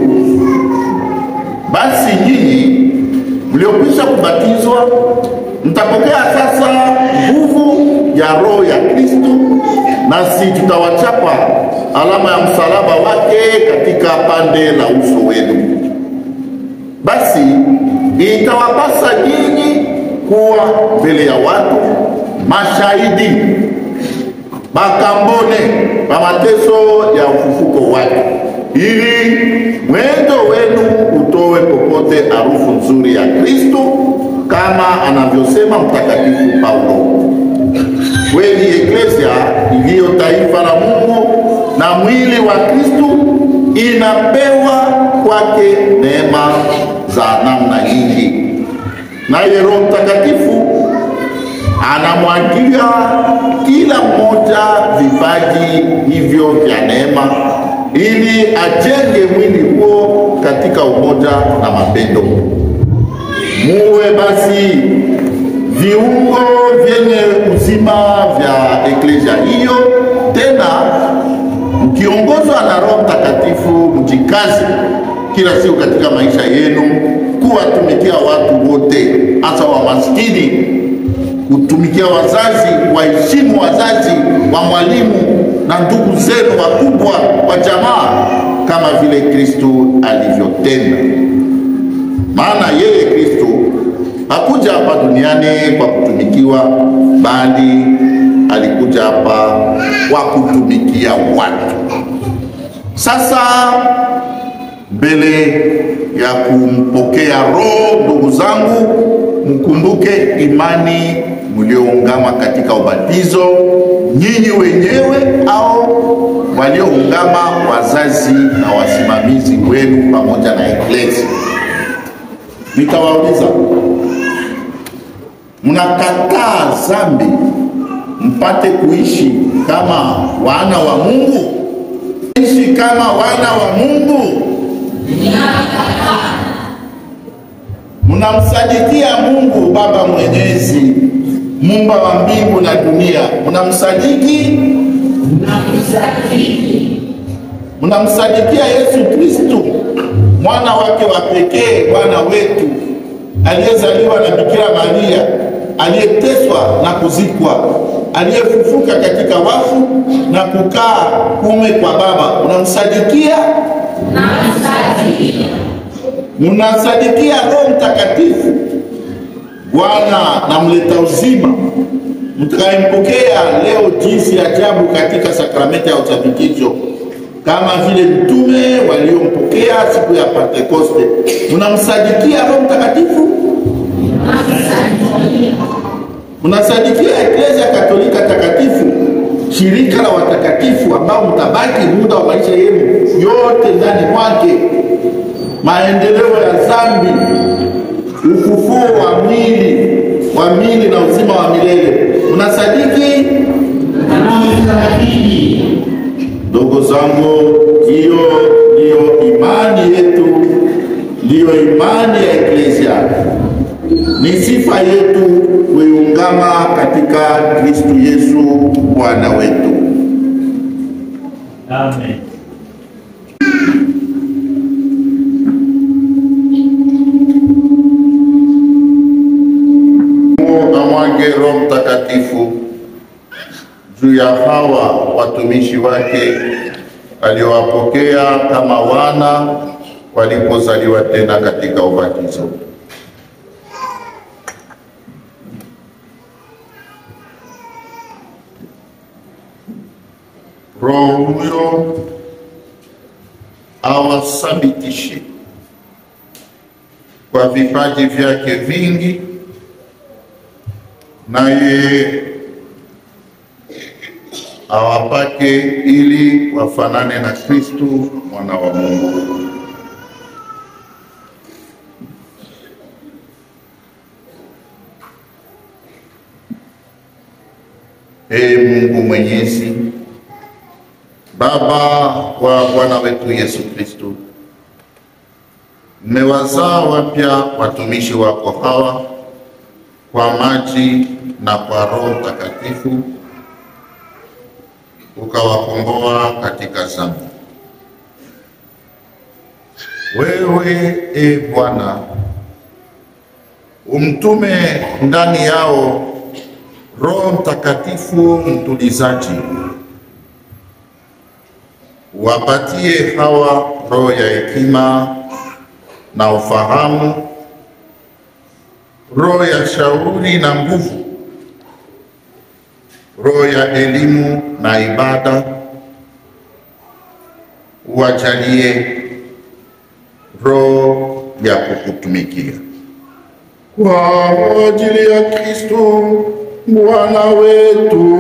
Basi nyinyi mliokwisha kubatizwa mtapokea sasa nguvu ya Roho ya Kristo, nasi tutawachapa alama ya msalaba wake katika pande la uso wenu. Basi itawapasa nyinyi kuwa mbele ya watu mashahidi makambone pa mateso ya ufufuko wake, ili mwendo wenu utowe popote harufu nzuri ya Kristo, kama anavyosema Mtakatifu Paulo. Kweli eklesia iliyo taifa la Mungu na mwili wa Kristo inapewa kwake neema za namna nyingi, naye Roho Mtakatifu anamwagilia kila mmoja vipaji hivyo vya neema, ili ajenge mwili huo katika umoja na mapendo. Muwe basi viungo vyenye uzima vya eklesia hiyo, tena mkiongozwa na Roho Mtakatifu mjikaze kila siku katika maisha yenu, kuwatumikia watu wote, hasa wa maskini, kutumikia wazazi, waheshimu wazazi, wa mwalimu na ndugu zenu wakubwa wa jamaa kama vile Kristo alivyotenda. Maana yeye Kristo hakuja hapa duniani kwa kutumikiwa, bali alikuja hapa kwa kutumikia watu. Sasa mbele ya kumpokea Roho, ndugu zangu, mkumbuke imani mlioungama katika ubatizo, nyinyi wenyewe au walioungama wazazi na wasimamizi wenu pamoja na Eklesia. Nitawauliza, mnakataa dhambi mpate kuishi kama wana wa Mungu? Ishi kama wana wa Mungu. Mnamsadikia Mungu Baba Mwenyezi, Muumba wa mbingu na dunia. Mnamsadiki? Mnamsadiki. Mnamsadikia Yesu Kristo, mwana wake wa pekee, Bwana wetu, aliyezaliwa na Bikira Maria, aliyeteswa na kuzikwa, aliyefufuka katika wafu na kukaa kuume kwa Baba. Unamsadikia? Namsadikia. Mnasadikia Roho Mtakatifu, Bwana na mleta uzima, mtakayempokea leo jinsi ajabu katika sakramenti ya uthabitisho, kama vile mitume waliompokea siku ya Pentekoste. Mnamsadikia Roho Mtakatifu? Mnasadikia Eklesia Katolika takatifu, shirika la watakatifu ambao mtabaki muda wa maisha yenu yote ndani mwake, maendeleo ya dhambi, ufufuo wa mwili wa mwili na uzima wa milele. Mnasadiki? Mnasadiki. Ndugu zangu, hiyo ndiyo imani yetu, ndiyo imani ya Eklesia. Ni sifa yetu kuiungama katika Kristo Yesu Bwana wetu. Amen. Amwage Roho Mtakatifu juu ya hawa watumishi wake aliowapokea kama wana walipozaliwa tena katika ubatizo. Roho huyo awasabitishe kwa vipaji vyake vingi, naye awapake ili wafanane na Kristo mwana wa Mungu. Ee Mungu Mwenyezi, Baba wa Bwana wetu Yesu Kristo, mmewazaa wapya watumishi wako hawa kwa maji na kwa Roho Mtakatifu, ukawakomboa katika dhambi. Wewe, e Bwana, umtume ndani yao Roho Mtakatifu mtulizaji, wapatie hawa roho ya hekima na ufahamu, roho ya shauri na nguvu, roho ya elimu na ibada. Uwajalie roho ya kukutumikia kwa ajili ya Kristo Bwana wetu.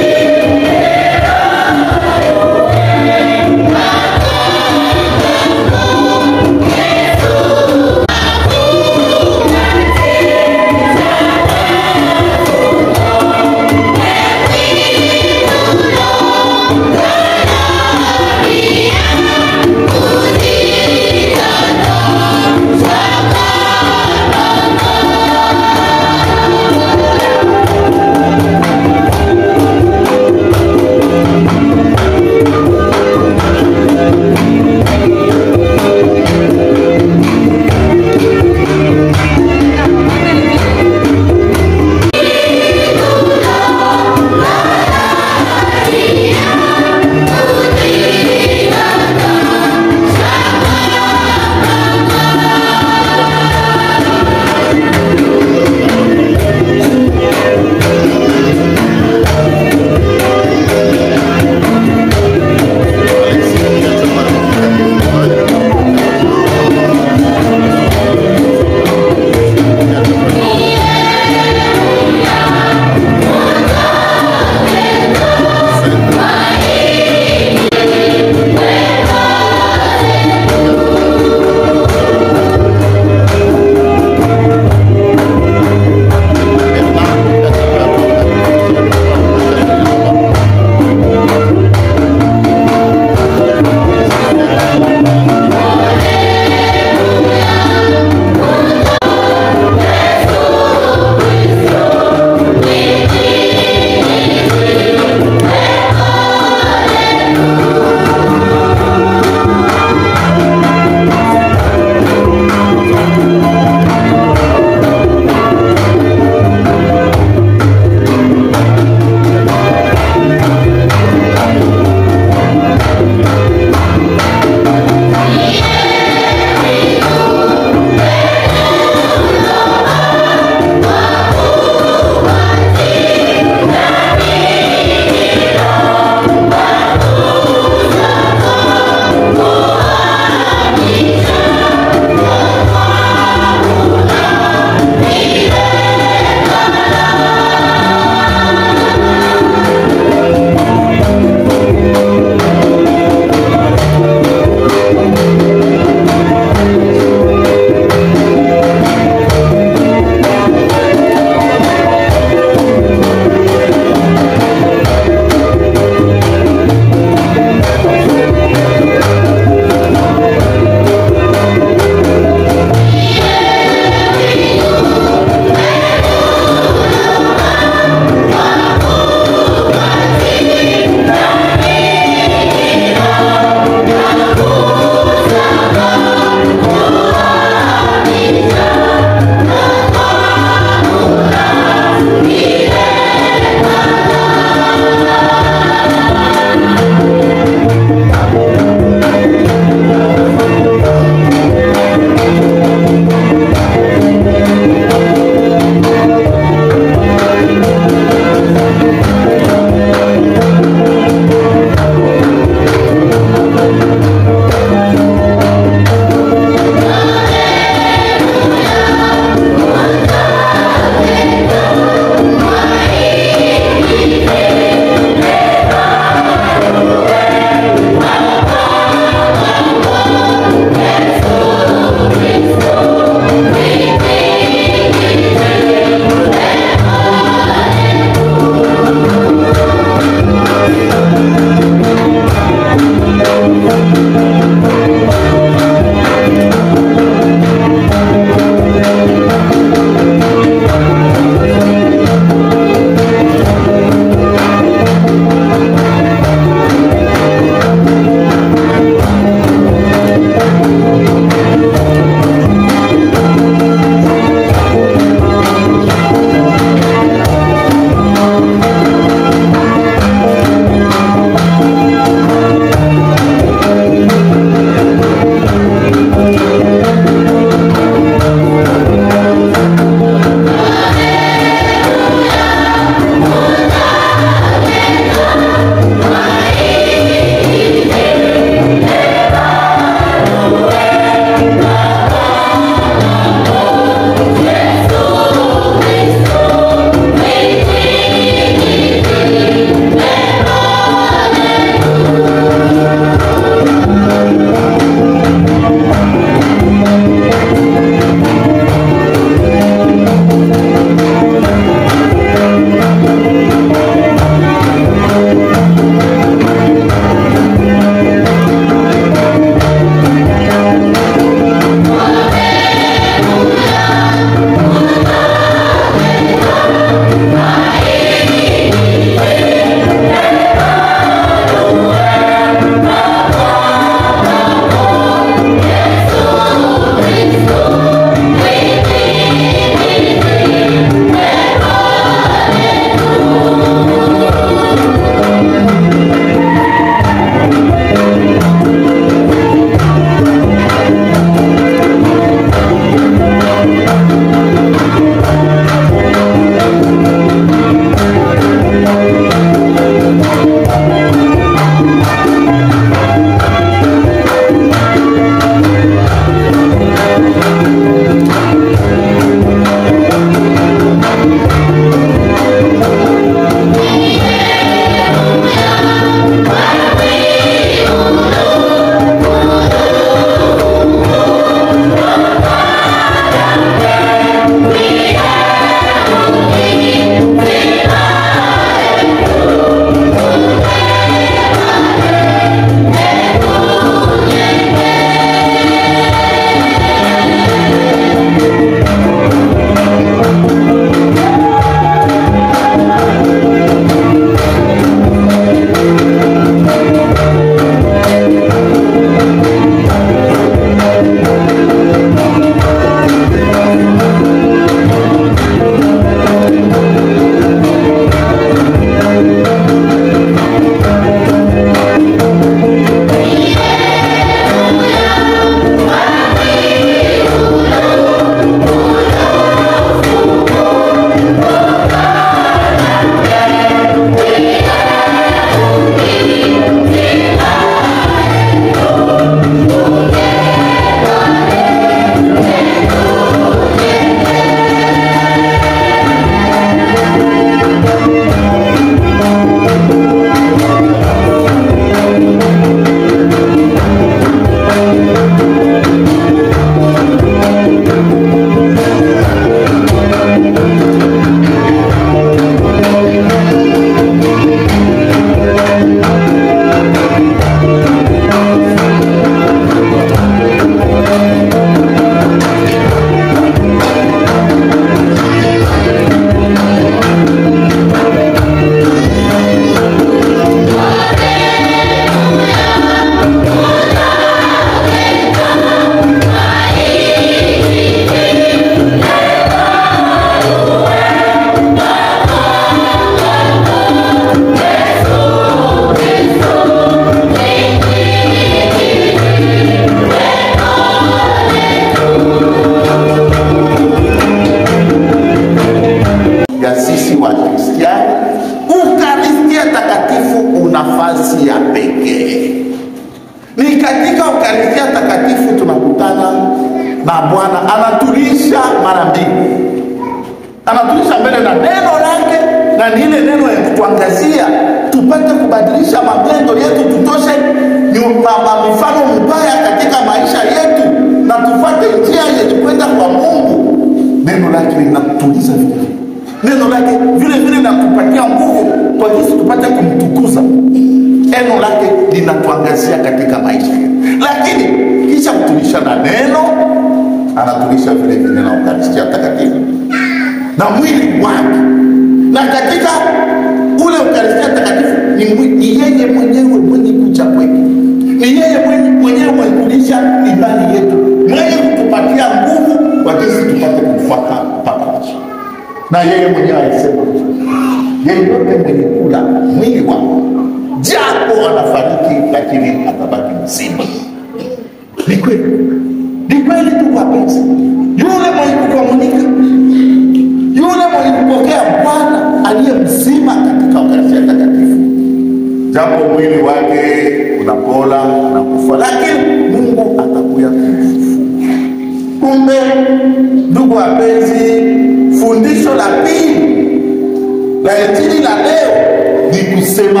na Bwana anatulisha mara mbili, anatulisha mbele na neno lake, na ni ile neno ya kutuangazia tupate kubadilisha magendo yetu, tutoshe mifano mbaya katika maisha yetu na tufate njia yenye kwenda kwa Mungu. Neno lake linatuliza vile vile, neno lake vile vile linatupatia nguvu kwa jinsi tupate kumtukuza. Neno lake linatuangazia katika maisha yetu, lakini kisha kutulisha na neno, anatulisha vile vile na Eucharistia Takatifu na mwili wake. Na katika ule Eucharistia Takatifu ni, ni yeye mwenyewe mwenye kuja kwetu, ni yeye mwenyewe mwenye kulisha imani yetu, mwenye kutupatia nguvu kwa jinsi tupate kufuata mpaka mwisho. Na yeye mwenyewe alisema, yeye yote mwenye kula mwili wangu japo anafariki lakini atabaki mzima. Ni kweli, ni kweli tu wapenzi. Yule mwenye kukomunika, yule mwenye kupokea Bwana aliye mzima katika Eucharistia Takatifu, japo mwili wake unapola na kufa, lakini Mungu atakuya kumfufua. Kumbe ndugu wapenzi, fundisho la pili la Injili la leo ni kusema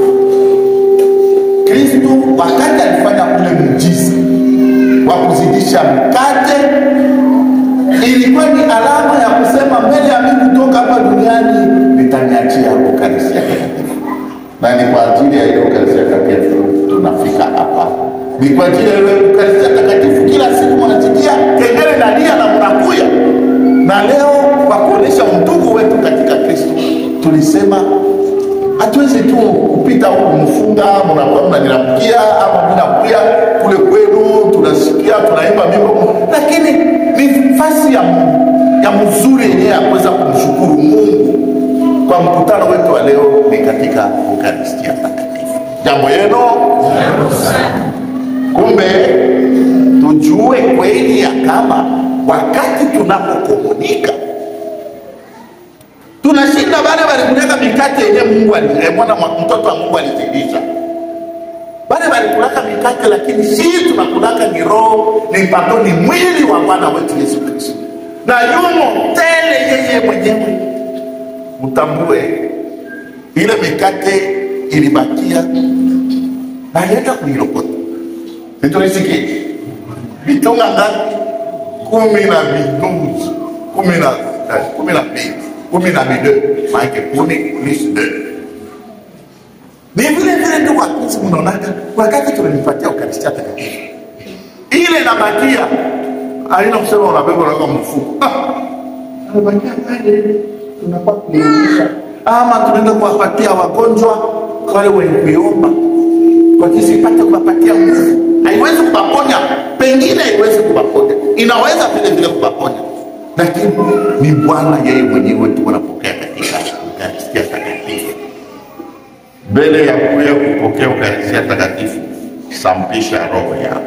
Kristo wakati alifanya ule muujiza wa kuzidisha mkate, ilikuwa ni alama ya kusema mbele ya mimi kutoka hapa duniani nitaniachia Eucharistia Takatifu. Na ni kwa ajili ya ile Eucharistia Takatifu tunafika hapa. Ni kwa ajili ya ile Eucharistia Takatifu kila siku mnasikia kengele na lia na mnakuya. Na leo kwa kuonesha undugu wetu katika Kristo, tulisema hatuwezi tu kupita huko mfunga mnakuwa mnaniramkia ama mnakuya kule kwenu tunasikia tunaimba mimbo, lakini ni nafasi ya ya mzuri yenyewe ya kuweza kumshukuru Mungu kwa mkutano wetu wa leo ni katika Eucharistia Takatifu. Jambo yenu kumbe tujue kweli ya kama wakati tunapokomunika tunashinda wale walikulaka mikate yenye Mungu alimwona mtoto wa Mungu alizidisha. Wale walikulaka mikate, lakini sisi tunakulaka ni roho, ni pato, ni mwili wa Bwana wetu Yesu Kristo. Na yumo tele yeye mwenyewe. Mtambue ile mikate ilibakia na yenda kuilokota. Nitolisikie vitonga ngapi? Kumi na vitunzi, kumi na kumi na mbili, kumi na mbili, maike kumi plus deux. Ni vile vile ndio wakati mnaonaka wakati tunanipatia Eucharistia Takatifu ile inabakia, haina kusema unabeba na kama mfuko. Ah, inabakia pale tunakuwa kulisha, ama tunaenda kuwapatia wagonjwa wale wenye kuomba kwa kisi ipate kuwapatia nguvu. Haiwezi kuwaponya, pengine haiwezi kuwaponya, inaweza vile vile kuwaponya, lakini ni Bwana yeye mwenyewe tu anapokea katika Eucharistia Takatifu. Mbele ya kuya kupokea Eucharistia Takatifu, sampisha roho yako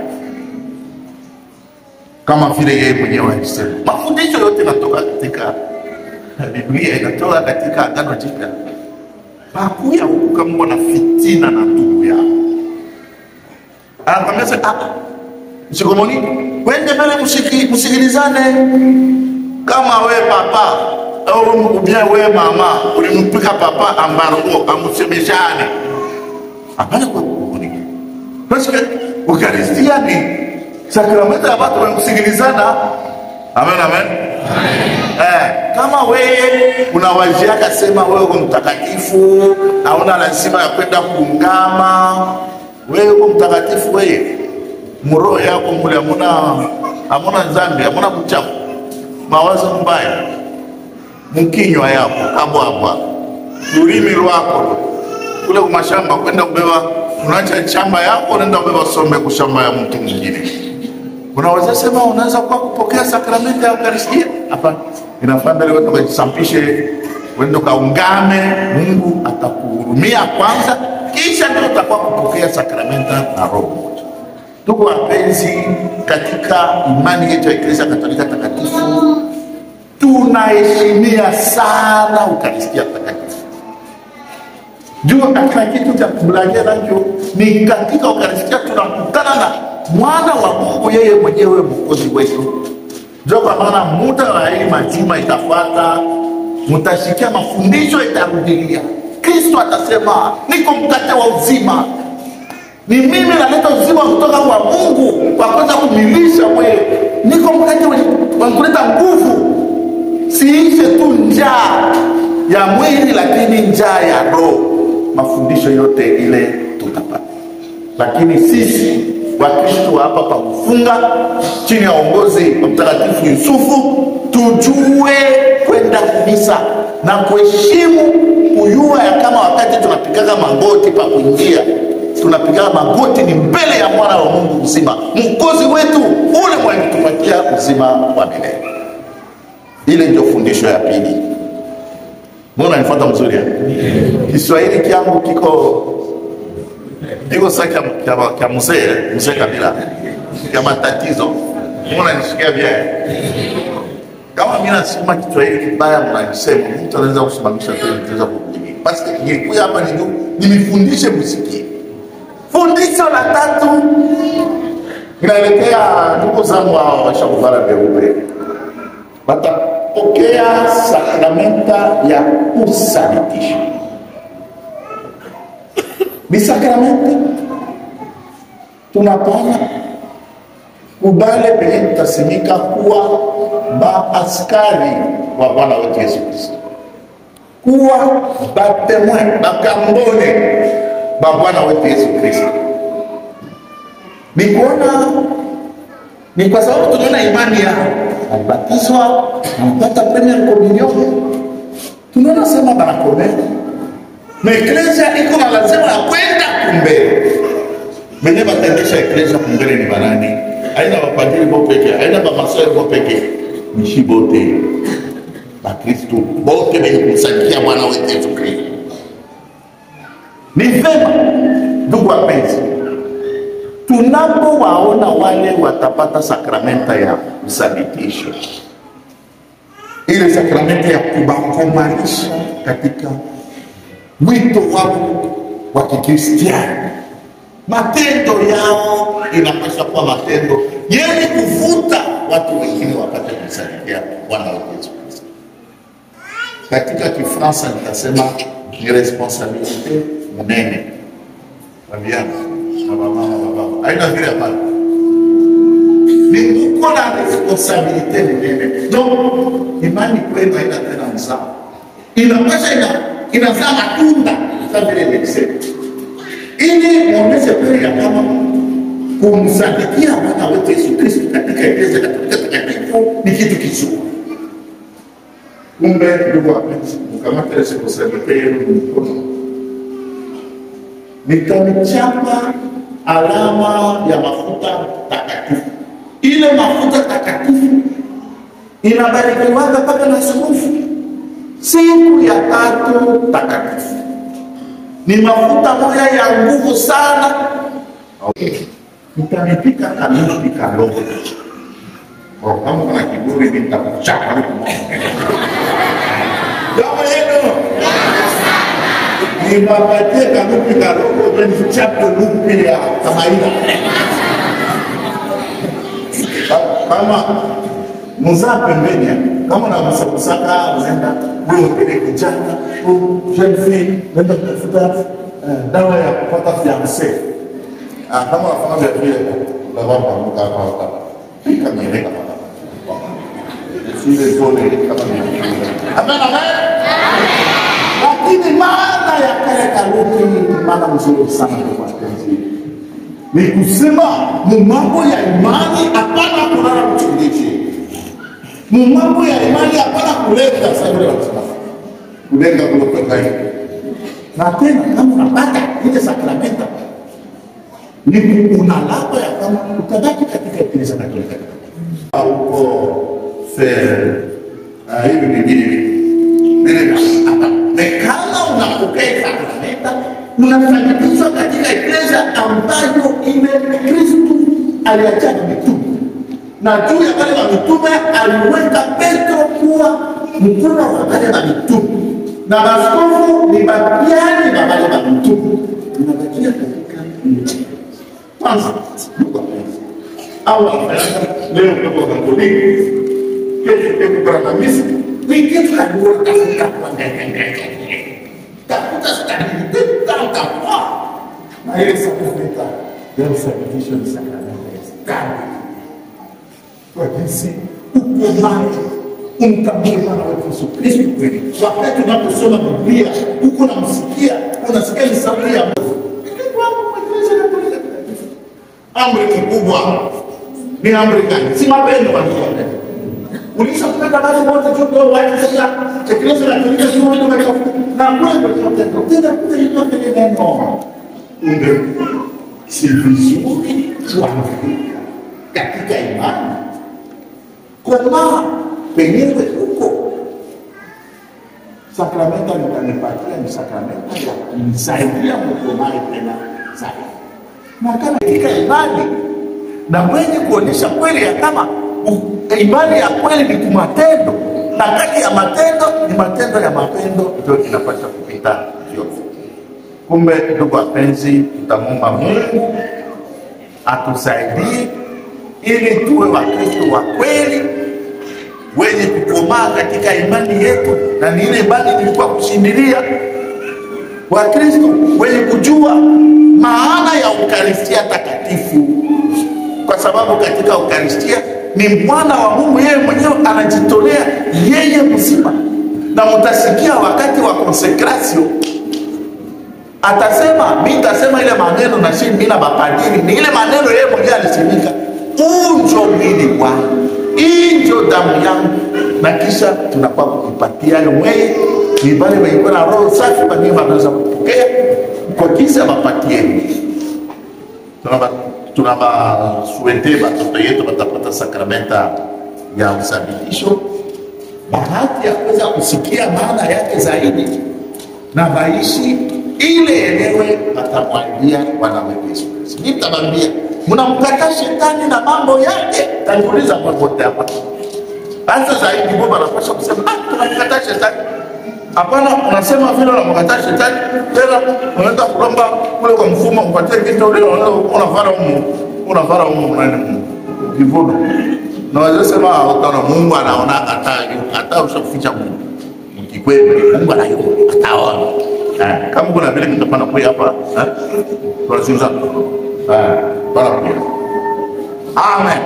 kama vile yeye mwenyewe alisema. Mafundisho yote yanatoka katika Biblia, inatoka katika Agano Jipya. Hakuya huku kama na fitina na ndugu yako. Anakwambia ah, msikomoni, wende mbele msikilizane. Kama we papa au ubia we mama ulimpika papa ambargo amusemeshane, hapana kwa kukomoni. Basi Eucharistia ni sakramenti ya watu wanakusikilizana. Amen, amen. Eh, kama wewe unawajia kasema wewe uko mtakatifu, hauna lazima ya kwenda kuungama. Wewe uko mtakatifu, wewe mroho yako mule hamuna hamuna dhambi, hamuna kuchafu, mawazo mbaya mkinywa yako hapo hapo, ulimi lwako kule kumashamba kwenda kubeba, unaacha shamba yako unaenda kubeba sombe kushamba ya mtu mwingine. Unaweza sema unaweza kwa kupokea sakramenti ya Eucharistia? Hapana. Inafaa mbele wewe ukajisampishe, wewe kaungame, Mungu atakuhurumia kwanza, kisha ndio utakuwa kupokea sakramenti na roho. Ndugu wapenzi, katika imani yetu ya Kanisa Katolika Takatifu tunaheshimia sana Eucharistia Takatifu. Jua katika kitu cha kubulagia nacho ni katika Eucharistia tunakutana na mwana wa Mungu, yeye mwenyewe mwokozi wetu. Ndio kwa maana muda wa hii majuma itafuata, mtashikia mafundisho itarudilia. Kristo atasema, niko mkate wa uzima, ni mimi naleta uzima kutoka kwa Mungu kwa kuweza kumilisha wewe. Niko mkate wa kuleta nguvu, siishe tu njaa ya mwili, lakini njaa ya roho. Mafundisho yote ile tutapata, lakini sisi Wakristo hapa pa kufunga chini ya uongozi wa Mtakatifu Yusufu, tujue kwenda kanisa na kuheshimu, kujua ya kama wakati tunapigaga magoti pa kuingia, tunapigaga magoti ni mbele ya mwana wa Mungu mzima, mwokozi wetu, ule mwenye kutupatia uzima wa milele. Ile ndio fundisho ya pili. Mbona nifuata mzuri ya? Kiswahili kiangu kiko Iko sasa kia, kia, kia mzee, mzee Kabila, kia matatizo. Mbona nishikia bien? Kama mimi nasema Kiswahili kibaya, mnanisema, mtu anaweza kusimamisha tu mteza kukujibu. Basi nilikuja hapa ndio nimefundishe muziki. Fundisho la tatu inaelekea ndugu zangu hao washakuvara beupe. Watapokea sakramenta ya usanitisho. Bisakramenti tunapana kubale penye tutasimika kuwa maaskari wa Bwana wetu Yesu Kristo, kuwa batemwe bakambone ba Bwana wetu Yesu Kristo. Ni kuona, ni kwa sababu tunaona imani ya alibatizwa, anapata premier communion, tunaona sema banakomea na eklesia iko na lazima ya kwenda kumbele. Mwenye batendesha eklesia kumbele ni banani? Haina wapadiri bopeke, haina bamasoi bopeke, nishi bote Bakristo bote wenye kumsadikia Bwana wetu Yesu Kristo. Ni vema ndugu wapenzi, tunapo waona wale watapata sakramenta ya usanitisho, ile sakramenta ya kubakomanisha katika wito wao wa Kikristiani, matendo yao inapaswa kuwa matendo yenye kuvuta watu wengine wapate kumsaidia Bwana wetu Yesu Kristo. Katika Kifransa nitasema ni responsabilite munene. Wabiana, baba mama baba, haina vile hapana. Ni mko na responsabilite munene. Donc imani kwenu haina tena mzao, inapaswa ina inazaa matunda kama vile nimesema, ili muoneshe kweli kama kumsadikia Bwana wetu Yesu Kristo katika eklesia katika takatifu ni kitu kizuri. Kumbe ndugu wapenzi, mkamate responsabilite yenu mkono. Nitamichapa alama ya mafuta takatifu. Ile mafuta takatifu inabarikiwa mpaka na surufu. Siku ya tatu takatifu ni mafuta moja ya nguvu sana. Okay. Nitamipika kanuni kidogo. Kwa kama kuna kiburi nitakuchapa huko. Kama yenu. Nipapatie kanuni kidogo ndio nichape lupi ya kawaida. Kama muzaa pembeni, kama na msakusaka unaenda wewe kile kijana au jeune fille nenda kutafuta dawa ya kupata fiancé. Ah, kama wafanya vile ndio baba mka hapa. Pika mieleka hapa. Sisi zone kama ni. Amena amen. Lakini maana ya kale kaluti maana mzuri sana kwa wapenzi. Ni kusema mambo ya imani hapana kulala kuchundishi. Mambo ya imani hapana kuleta saburi wa sababu. Kulenga kutoka hivi. Na tena kama unapata ile sakramenta ni unalapa ya kama utabaki katika kanisa Katoliki. Huko fair hivi ni nini? Nene hapa. Kama unapokea sakramenta unafanikishwa katika eklesia ambayo ime Kristo aliacha mitume. Na juu ya wale wa mitume aliweka Petro kuwa mkuu wa wale wa mitume. Na maaskofu ni babiani na wale wa mitume. Tunabakia katika nchi. Kwanza, ndugu wapenzi, au leo kwa Katoliki kesho kwa Kanisa ni kitu kadoro tafuta kwa ngenge tafuta stabilite tafuta kwa na ile sakramenta ya sacrificio ni sakramenta stable kwa jinsi ukomaji umkamilika na Yesu Kristo kweli. Wakati unaposoma Biblia huko unamsikia unasikia ni sauti ya Mungu. Amri kubwa ni amri gani? Si mapendo kwa Mungu. Ulisha kupenda basi wote tu ndio watu sasa teknolojia na kulia tu ndio wamekafu. Na kule kwa tendo tena kuna hiyo kile neno. Ndio. Si vizuri tuangalie katika imani. Kwa penyewe huko sakramenta nitanipatia ni sakramenta ya kumsaidia mkomai tena zaidi. Na kama katika imani na mwenye kuonyesha kweli ya kama imani ya kweli ni kumatendo, na kati ya matendo ni matendo ya mapendo ndio inapaswa kupita yote. Kumbe ndugu wapenzi, tutamwomba Mungu atusaidie ili tuwe Wakristo wa kweli wenye kukomaa katika imani yetu, na ni ile imani ilikuwa kushindilia Wakristo wenye kujua maana ya Ukaristia takatifu, kwa sababu katika Ukaristia ni mwana wa Mungu yeye mwenyewe anajitolea yeye mzima. Na mtasikia wakati wa konsekrasio atasema, mimi nitasema ile maneno na si mimi na mapadiri, ni ile maneno yeye mwenyewe alisimika, unjo mwili wangu, injo damu yangu, na kisha tunakuwa kupatia hayo mwenye ni bale wenye na roho safi kwa nini wanaweza kupokea kwa kisa mapatie. Tunaba tunaba suete watoto yetu watapata sakramenta ya usabilisho, bahati ya kuweza kusikia maana yake zaidi na waishi ile elewe watamwambia wanawe Yesu Kristo. Nitamwambia mnamkataa shetani na mambo yake, tanguliza mambo hapa. Hata zaidi Mungu anapaswa kusema ah, tunamkataa shetani. Hapana, unasema vile unamkataa shetani, tena unaenda kulomba kule kwa mfumo upatie kitu leo unafara huko, unafara huko nani kivuno. Na wazee sema utaona Mungu anaona hata hata ushaficha Mungu. Mkikweli Mungu anaona ataona. Kama kuna vile mtapana kwa hapa, eh? Tunazungumza. Eh, bana kwa. Amen.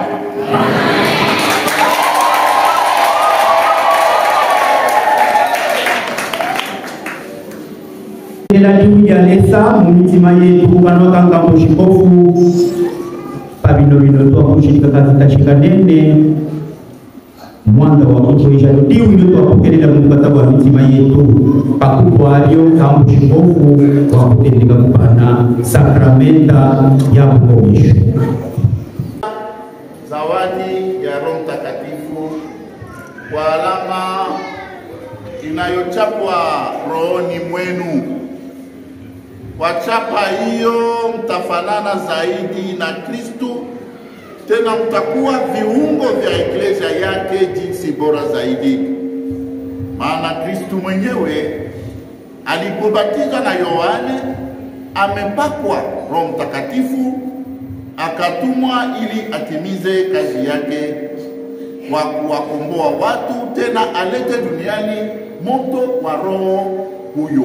Ela tujalesa mumitima yetu kanokanga mushikofu pabino bino twakushirika katika nene mwanga wa kutoisha ndiyo ndio twapokelera mu mukataba wa mitima yetu pakubwalyo kamushikofu wa kutendeka kupana sakramenta ya mkomisho. Zawadi ya Roho Mtakatifu kwa alama inayochapwa rohoni mwenu. Kwa chapa hiyo mtafanana zaidi na Kristo, tena mtakuwa viungo vya eklesia yake jinsi bora zaidi. Maana Kristo mwenyewe alipobatizwa na Yohane amepakwa Roho Mtakatifu, akatumwa ili atimize kazi yake kwa kuwakomboa watu, tena alete duniani moto wa Roho huyo.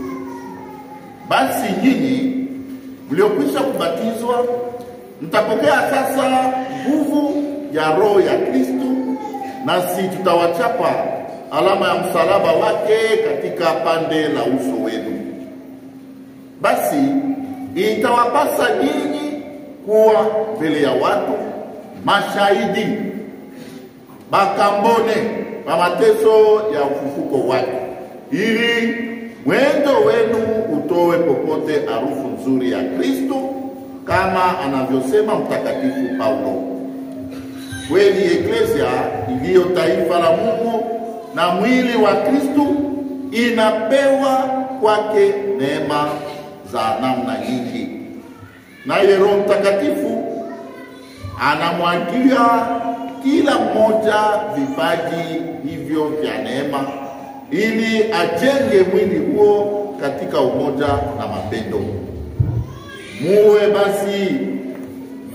Basi nyinyi mliokwisha kubatizwa mtapokea sasa nguvu ya Roho ya Kristo, nasi tutawachapa alama ya msalaba wake katika pande la uso wenu. Basi itawapasa nyinyi kuwa mbele ya watu mashahidi bakambone wa mateso ya ufufuko wake, ili mwendo wenu utoe popote harufu nzuri ya Kristo, kama anavyosema Mtakatifu Paulo. Kweli eklesia iliyo taifa la Mungu na mwili wa Kristo inapewa kwake neema za namna nyingi, naye Roho Mtakatifu anamwagilia kila mmoja vipaji hivyo vya neema, ili ajenge mwili huo katika umoja na mapendo. Muwe basi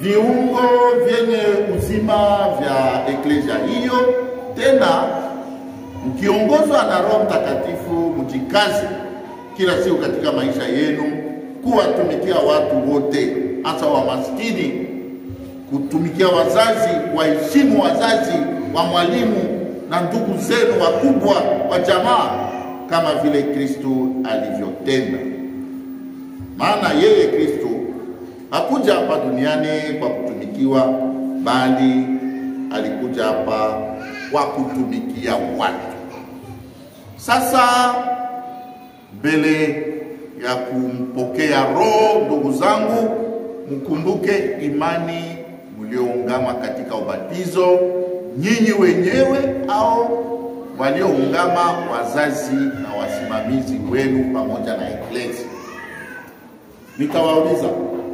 viungo vyenye uzima vya eklesia hiyo. Tena mkiongozwa na Roho Mtakatifu, mjikaze kila siku katika maisha yenu kuwatumikia watu wote, hasa wa maskini, kutumikia wazazi, waheshimu wazazi, wa mwalimu na ndugu zenu wakubwa wa jamaa kama vile Kristo alivyotenda. Maana yeye Kristo hakuja hapa duniani kwa kutumikiwa, bali alikuja hapa kwa kutumikia watu. Sasa mbele ya kumpokea Roho, ndugu zangu, mkumbuke imani mlioungama katika ubatizo, nyinyi wenyewe au walioungama wazazi na wasimamizi wenu pamoja na eklesia. Nikawauliza,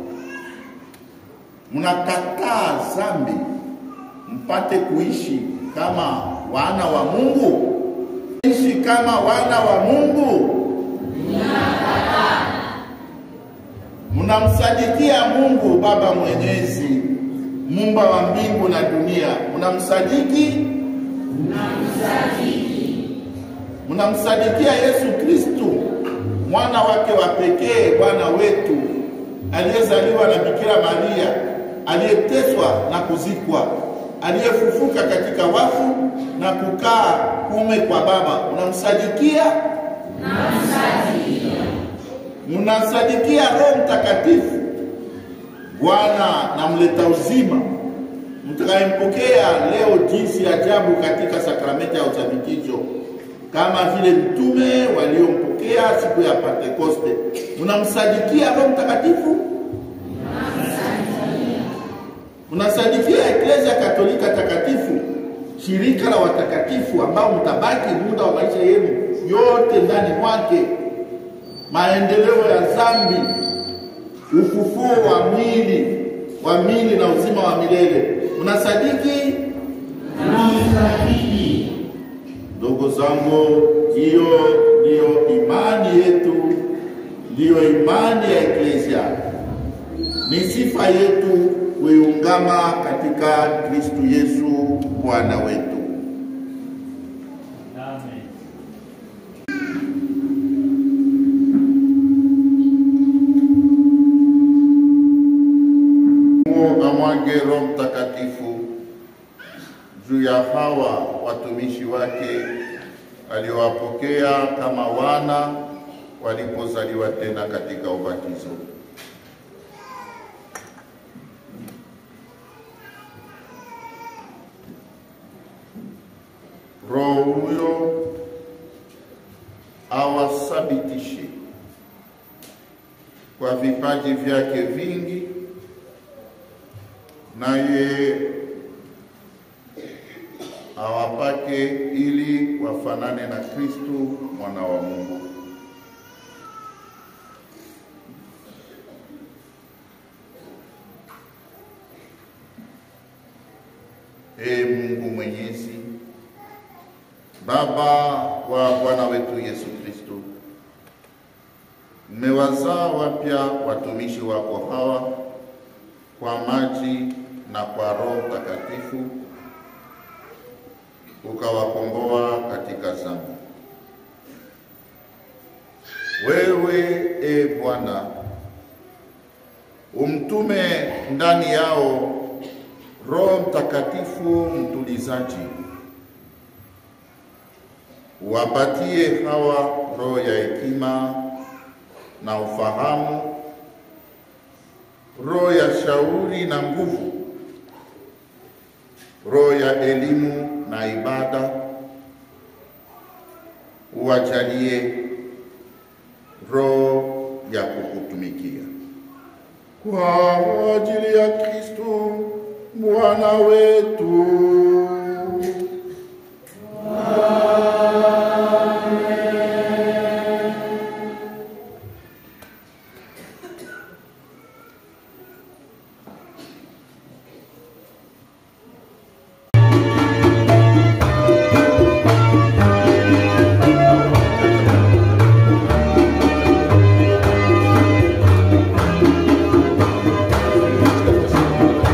mnakataa dhambi mpate kuishi kama wana wa Mungu? Ishi kama wana wa Mungu. Mnamsadikia Mungu Baba Mwenyezi, Muumba wa mbingu na dunia. Mnamsadiki? Mnamsadiki. Mnamsadikia Yesu Kristo, mwana wake wa pekee, Bwana wetu, aliyezaliwa na Bikira Maria, aliyeteswa na kuzikwa, aliyefufuka katika wafu na kukaa kuume kwa Baba. Mnamsadikia? Mnamsadikia. Mnasadikia Roho Mtakatifu, Bwana na mleta uzima, mtakayempokea leo jinsi ajabu katika sakramenti ya uthabitisho, kama vile mitume waliompokea siku ya Pentekoste. Mnamsadikia Roho Mtakatifu? Mnasadikia. Mnasadikia Eklesia Katolika takatifu, shirika la watakatifu ambao mtabaki muda wa maisha yenu yote ndani mwake, maendeleo ya dhambi, ufufuo wa mwili wa mili na uzima wa milele. Mnasadiki? Mnasadiki. Ndugu zangu, hiyo ndiyo imani yetu, ndiyo imani ya eklesia. Ni sifa yetu kuiungama katika Kristo Yesu Bwana wetu. Amen. Amwage Roho Mtakatifu juu ya hawa watumishi wake aliowapokea kama wana walipozaliwa tena katika ubatizo. Roho huyo awasabitishe kwa vipaji vyake vingi, naye awapake ili wafanane na Kristo mwana wa Mungu. Ee Mungu Mwenyezi, Baba wa Bwana wetu Yesu Kristo, mmewazaa wapya watumishi wako hawa kwa maji na kwa Roho Mtakatifu, ukawakomboa katika dhambi. Wewe e Bwana, umtume ndani yao Roho Mtakatifu mtulizaji, wapatie hawa roho ya hekima na ufahamu, roho ya shauri na nguvu, roho ya elimu na ibada. Uwajalie roho ya kukutumikia kwa ajili ya Kristo Bwana wetu. Thank you.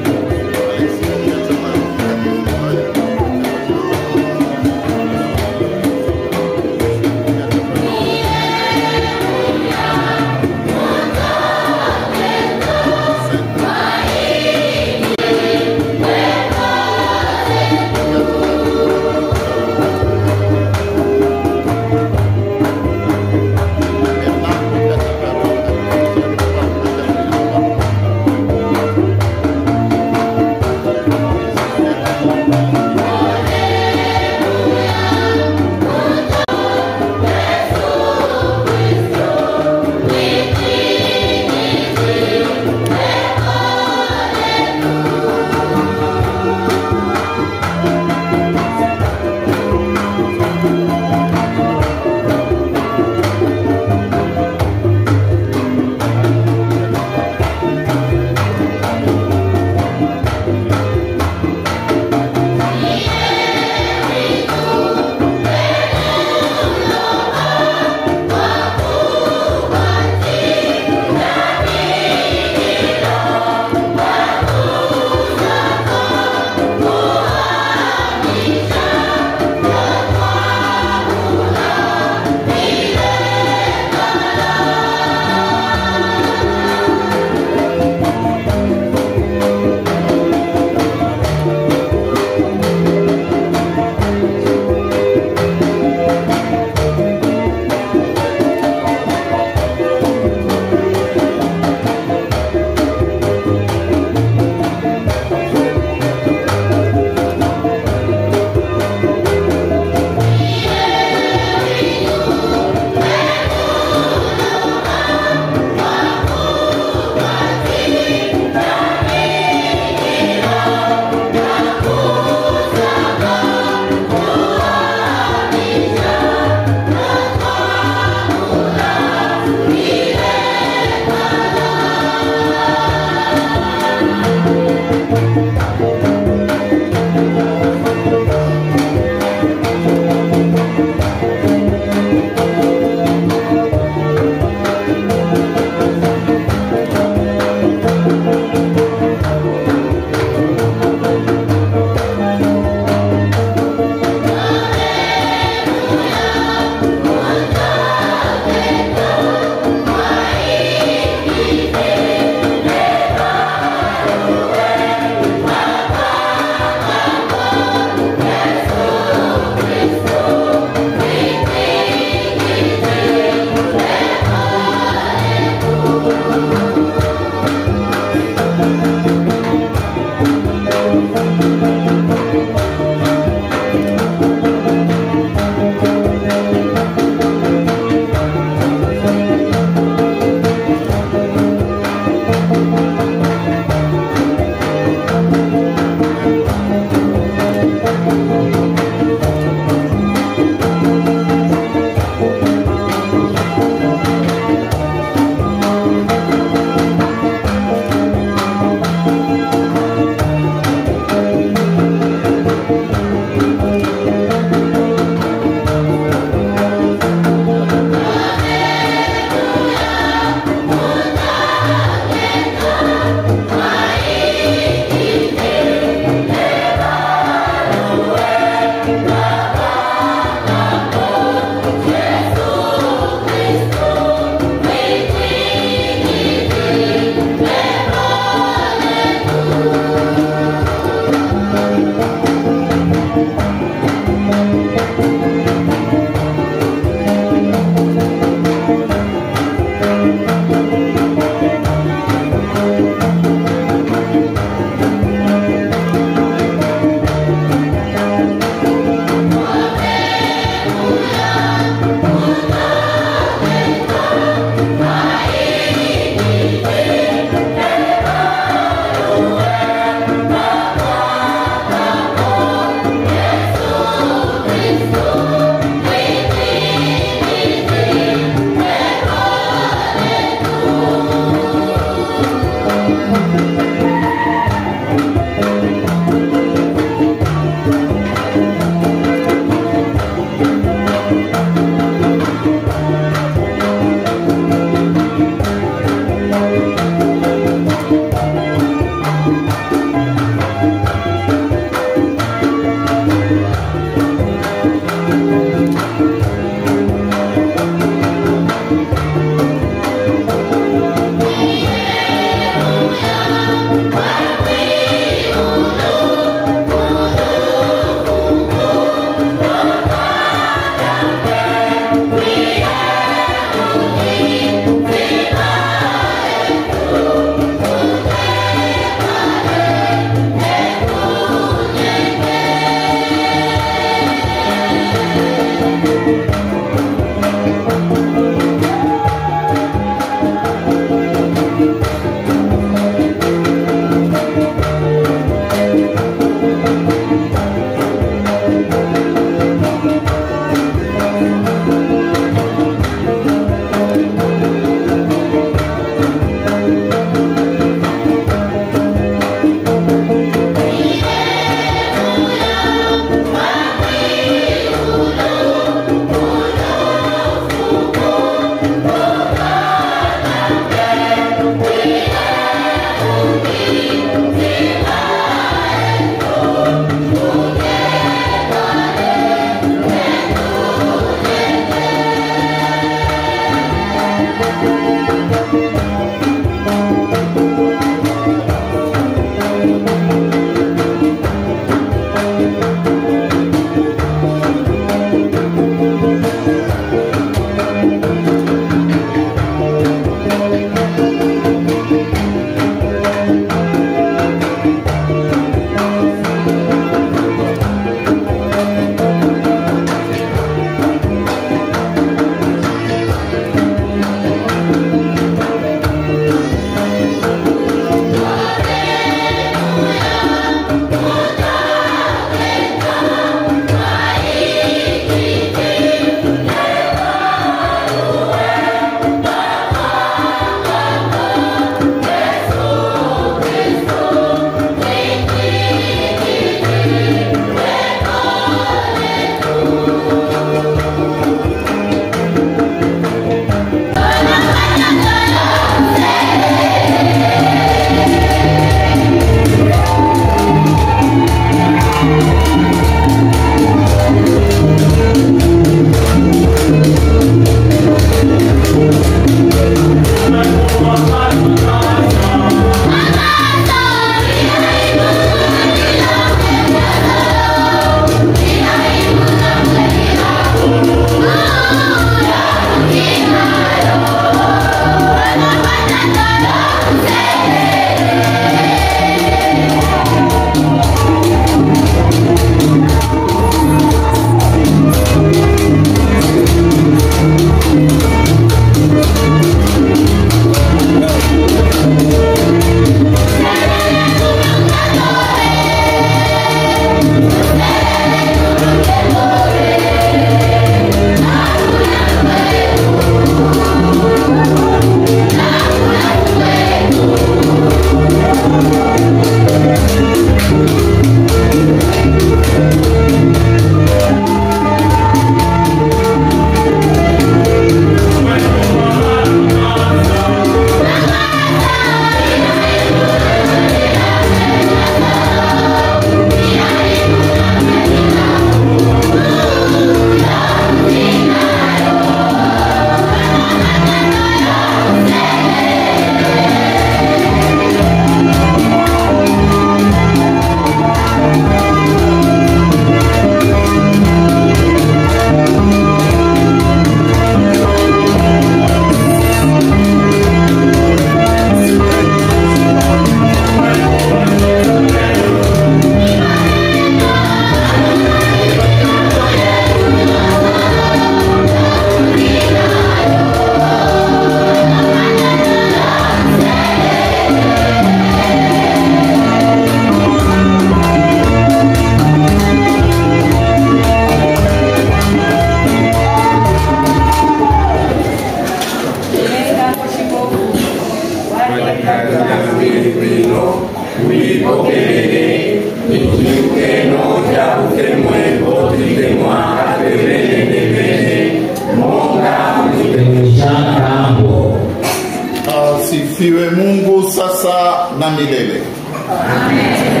asifiwe Mungu sasa na milele. Amen.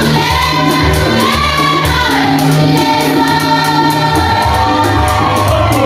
Amen.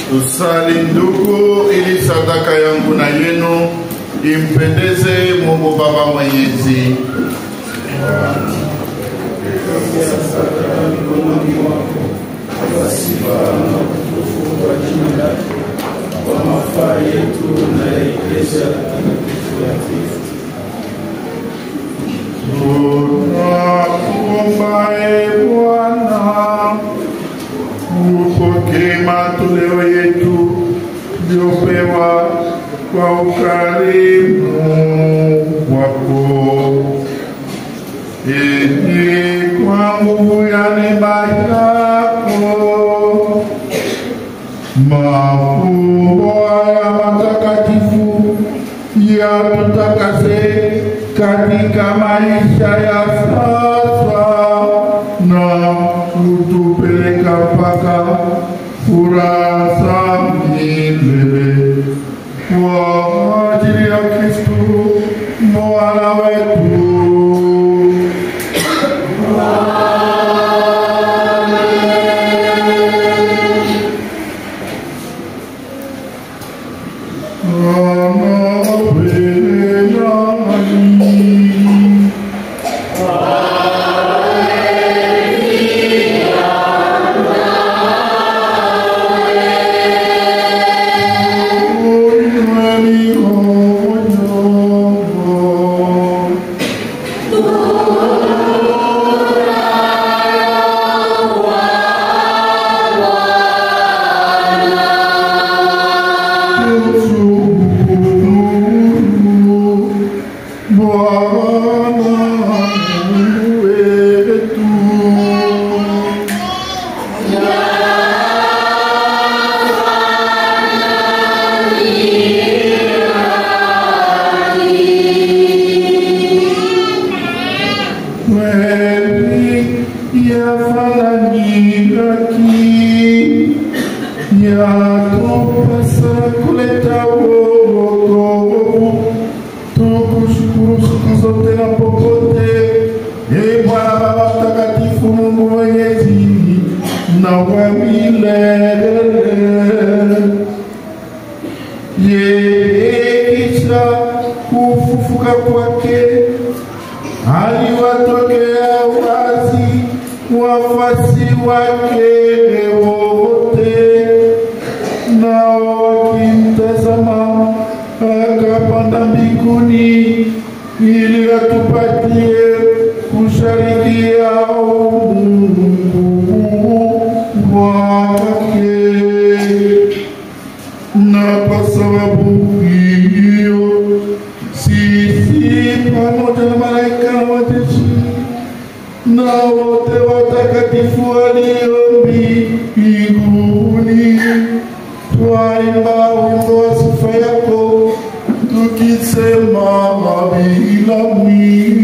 Tusali ndugu, ili sadaka yangu na yenu impendeze Mungu Baba Mwenyezi. Tunakuombae Bwana, upokee matoleo yetu tuliopewa kwa ukarimu wako, ili kwa nguvu ya neema yako mafumbo ya matakatifu yatutakase katika maisha ya sasa na kutupeleka mpaka furaha za milele kwa ajili ya Kristo Bwana wetu. Tukisema bila mwisho.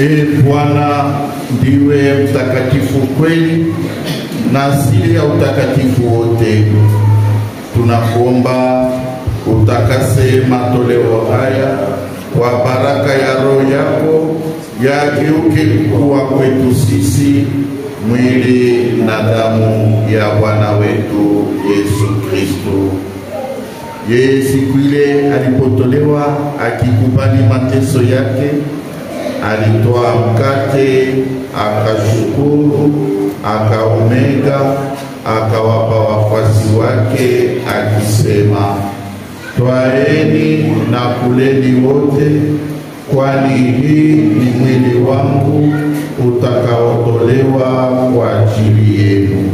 E Bwana, ndiwe mtakatifu kweli na asili ya utakatifu wote. Tunakuomba utakase matoleo haya kwa baraka ya Roho yako, yageuke kuwa kwetu sisi mwili na damu ya Bwana wetu Yesu Kristo. Yeye siku ile alipotolewa akikubali mateso yake, alitoa mkate, akashukuru, akaumega, akawapa wafuasi wake akisema, twaeni na kuleni wote, kwani hii ni mwili wangu utakaotolewa kwa ajili yenu.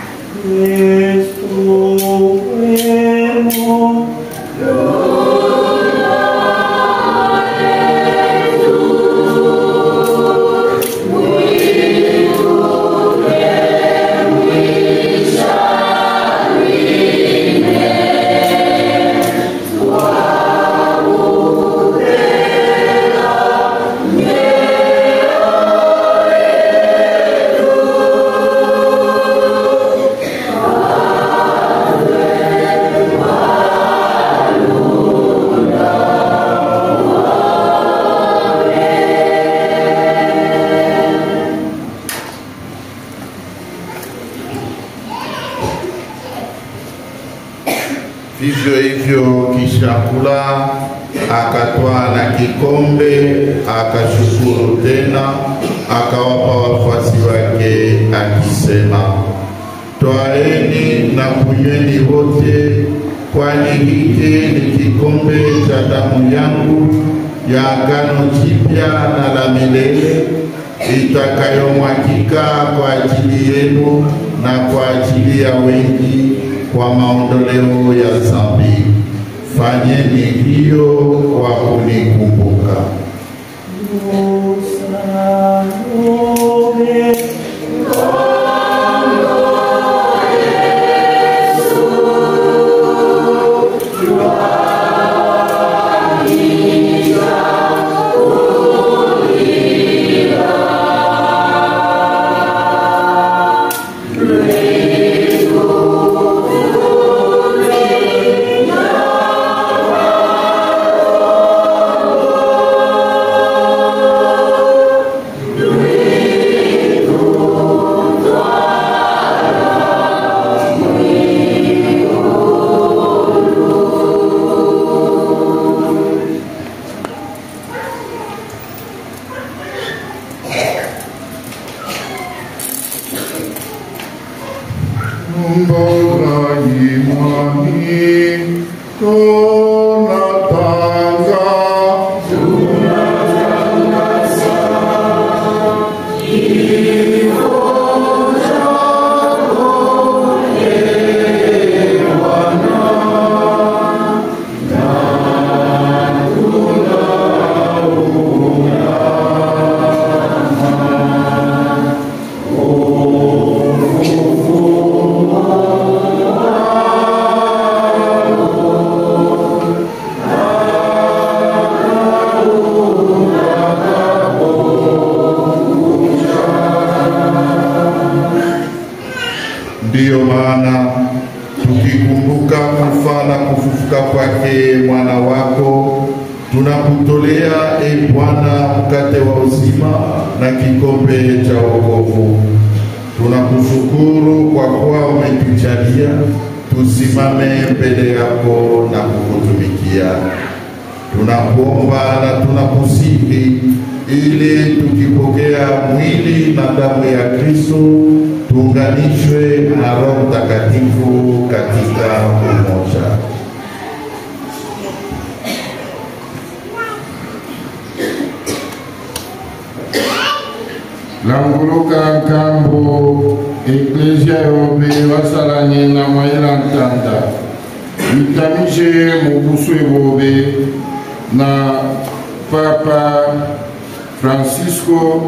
Yesu wenu. Vivyo hivyo kisha kula, akatwaa na kikombe, akashukuru tena, akawapa wafuasi wake akisema, twaeni na kunyweni wote, kwani hiki ni kikombe cha damu yangu ya agano jipya na la milele, itakayomwagika kwa ajili yenu na kwa ajili ya wengi kwa maondoleo ya dhambi. Fanyeni hiyo kwa kunikumbuka. Ndiyo maana tukikumbuka kufa na kufufuka kwake mwana wako, tunakutolea e Bwana mkate wa uzima na kikombe cha wokovu. Tunakushukuru kwa kuwa umetujalia tusimame mbele yako na kukutumikia. Tunakuomba na tunakusihi ili tukipokea mwili na damu ya Kristo tuunganishwe na Roho Mtakatifu katika umoja. Languluka kambo Eklesia yobe wasalanye na mayela ntanda itamishe mubusu ebobe na Papa Francisco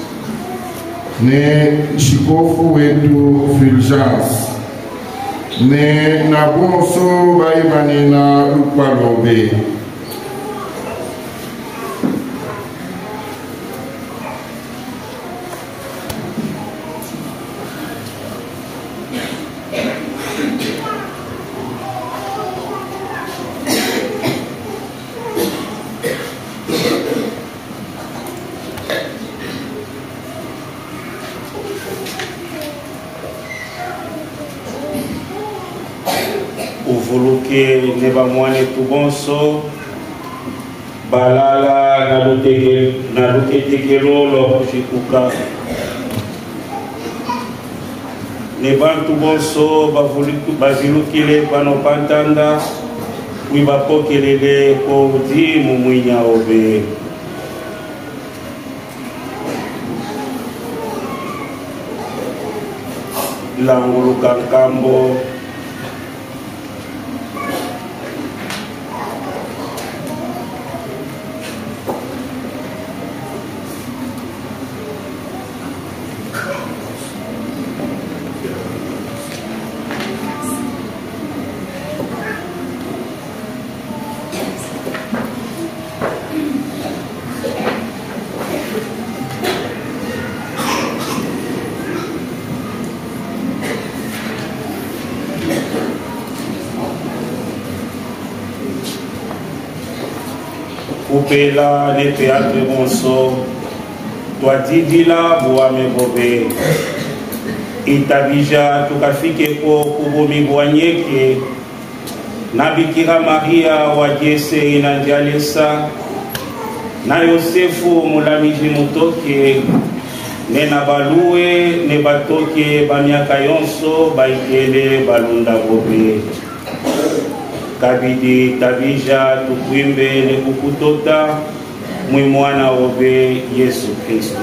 ne shikofu wetu Fulgence ne na bonso baibane na lupalobe ke ne bamwane tu bonso balala na luteke na luketekelo lo kushikuka ne bantu bonso bazilukile pano pantanda wibapokelele ko di mumwinya obe languluka kambo Kupela ne teatre bonso Tua didila buame bobe Itabija tukafike po kubomi buanyeke Na Bikira Maria wa Jese inanjalesa Na Yosefu mulamiji mutoke Nena balue ne batoke bamiaka yonso baikele balunda bobe Kabidi tabija tukwimbe ne kukutota mwimwana obe Yesu Kristo.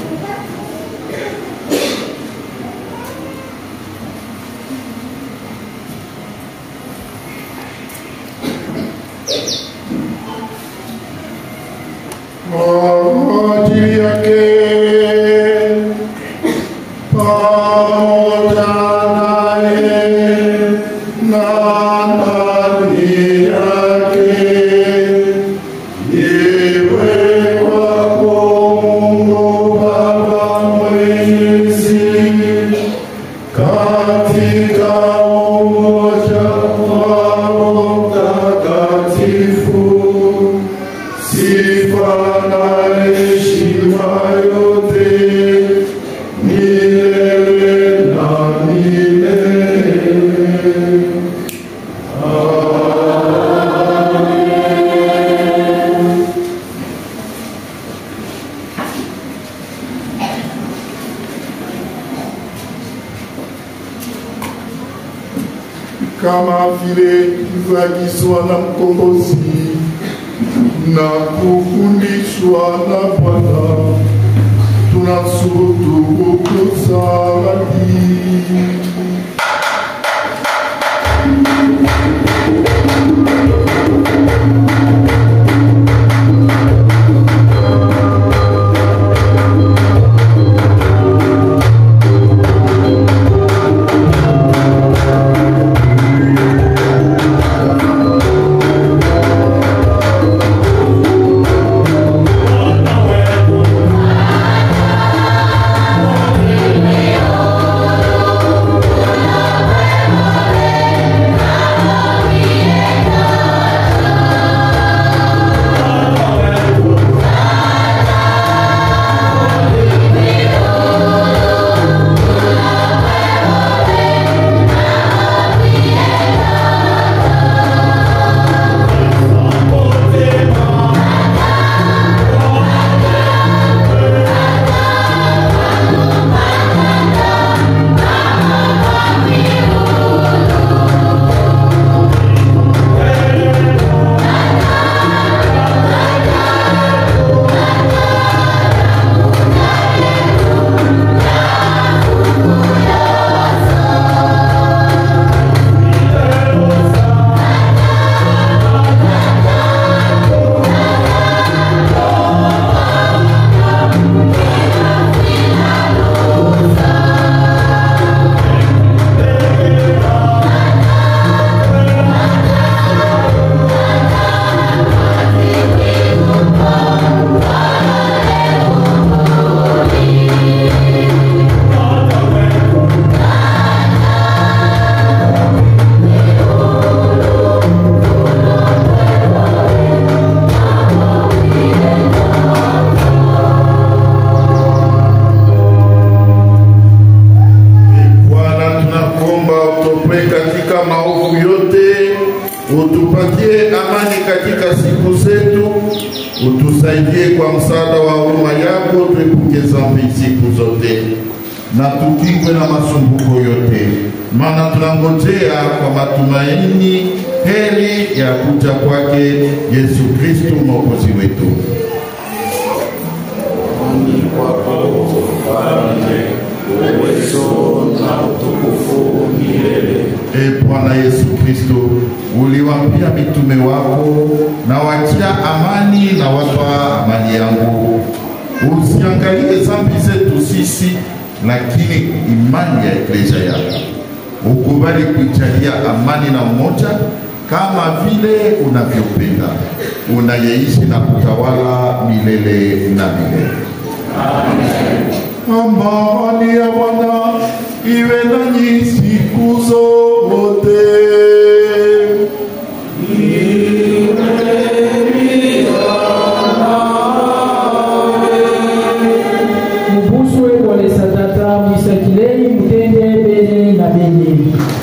Oh, Jiriake, pamoja naye na kama vile tulivyoagizwa na mkombozi na kufundishwa na Bwana, tunasubutu kusali. Oh, Utusaidie kwa msaada wa huruma yako, tuepuke dhambi siku zote na tukingwe na masumbuko yote, maana tunangojea kwa matumaini heri ya kuja kwake Yesu Kristo Mwokozi wetu. E Bwana Yesu Kristo, uliwaambia mitume wako, na wachia amani na wapa amani yangu. Usiangalie dhambi zetu sisi, lakini imani ya Eklesia yako. Ukubali kuijalia amani na umoja kama vile unavyopenda, unayeishi na kutawala milele na milele. Amen. Amani ya Bwana iwe nanyi siku zote. Mubuswe wale satata mwisakilei mutende bene na bene.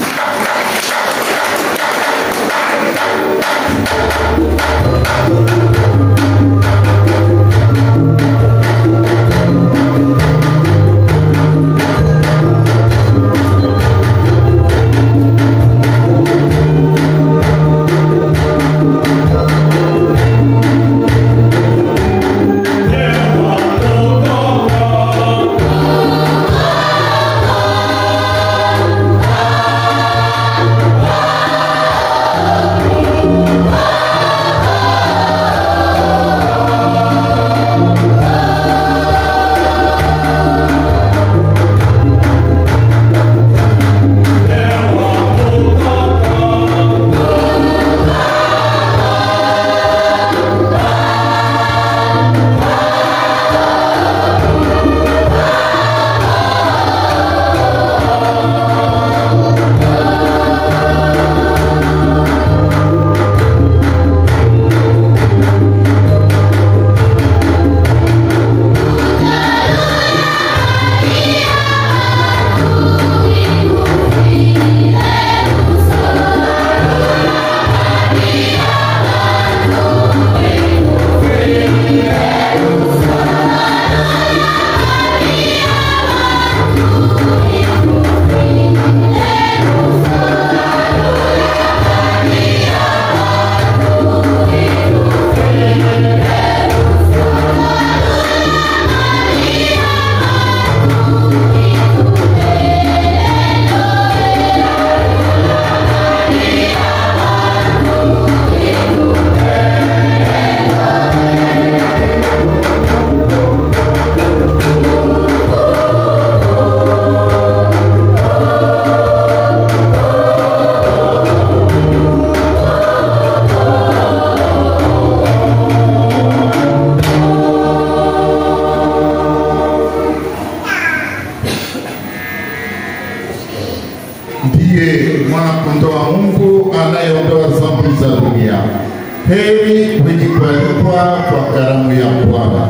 Heri wenye kualikwa kwa karamu ya Bwana.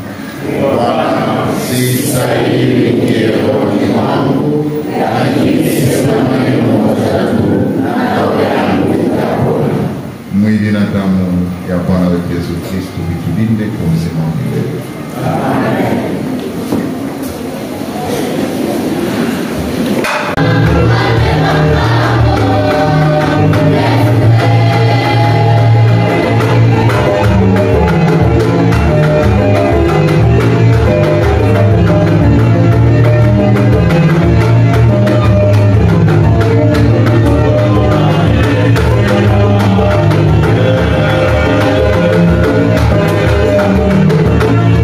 Bwana, si stahili niingie rohoni mwangu, lakini sema neno moja tu, na roho yangu itapona. Mwili na damu ya Bwana wetu Yesu Kristo vitulinde kwa uzima wa milele. Amen. Amen.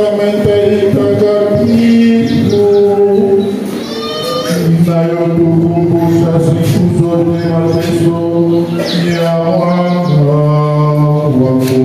sakramenta itakatifu inayotukumbusha siku zote mateso ya mwana wako.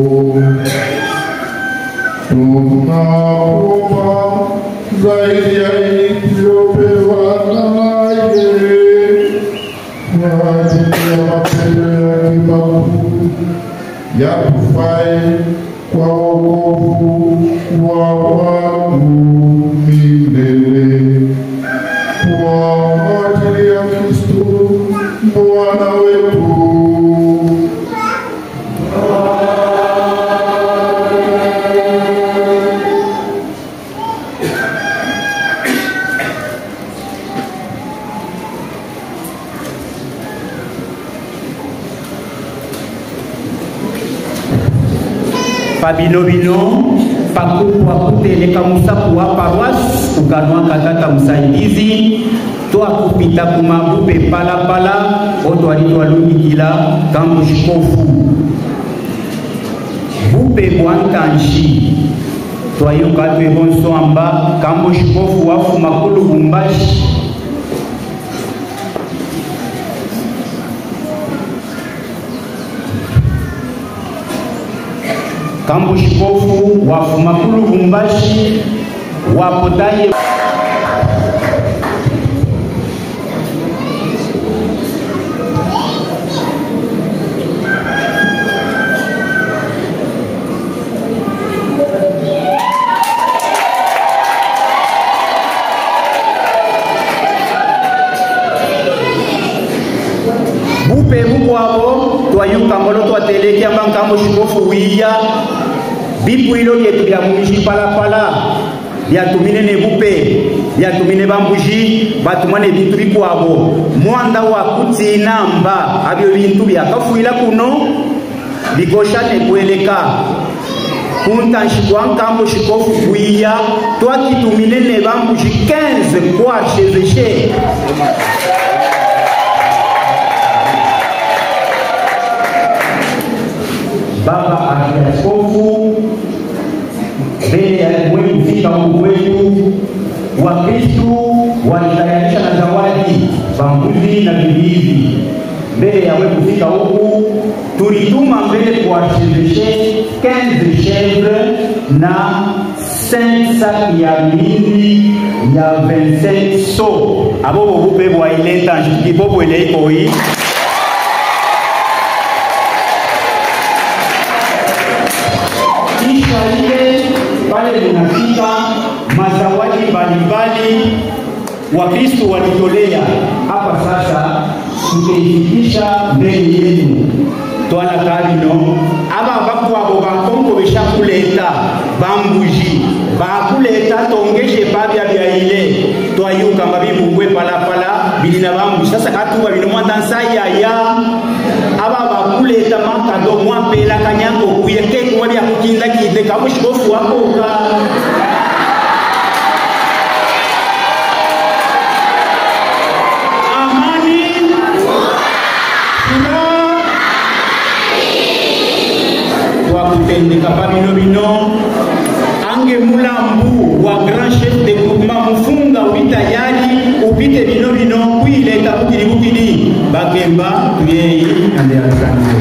Tunaomba zaidi ya ilivyopewa naye kwa ajili ya mapendo ya kimakuu yatufae kwa wokovu wa watu milele. Kwa ajili ya Kristo Bwana wetu. Pabino bino pakupwa kuteleka musapu wa paroisse ukanwa katata msaidizi toa kupita kumabupe pala pala oto alito alumikila kambu shikofu bupe bwantanshi toa yuka tue bonso amba kambu shikofu wafu makulu bumbashi kambu shikofu wafu makulu bumbashi wapotaye bupe bukwabo twayuka ngolo twateleki amba kambu shikofu wiya bipu ilo yetu bya mumishi pala pala byatumine ne bupe byatumine bambuji batumane bintu bikwabo mwanda wa kutina mba abyo bintu byakafuila kuno bigoshane kweleka kuntanshi kwa nkambo shikofu kuiya twakitumine ne bambuji quinze kwa chezeshe baba askofu mbele ya mwenye kufika huku wetu Wakristu walitayarisha na zawadi bambuzi na bibizi. Mbele ya wewe kufika huku tulituma mbele kuwachezeshe quinze chèvres na cinq sacs ya mili ya vingt-cinq seaux abo bobupe bwa ileta kibobo ile iko hii pale tunafika mazawadi mbalimbali Wakristo walitolea hapa. Sasa tutaifikisha mbele yenu twana kalino aba baku abo bakongo beshakuleta bambuji bakuleta tongeshe babya bya ile twayuka mabibungwe pala pala bilina bambuji. Sasa katuba bino mwandansa ya ya aba bakuleta makado mwapela kanyango kuyeke kwa bya kukinda kide kamushikofu wako ka wakutendeka pabino bino ange mulambu wa grand chef de groupement mufunga ubitayari upite bino bino kuileta bukiri bukiri bakemba tuyeyi ande asante.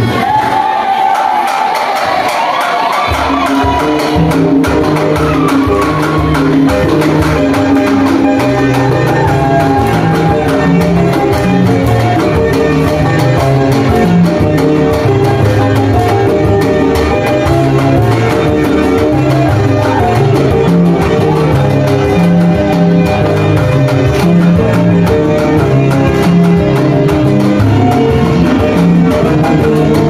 Thank you.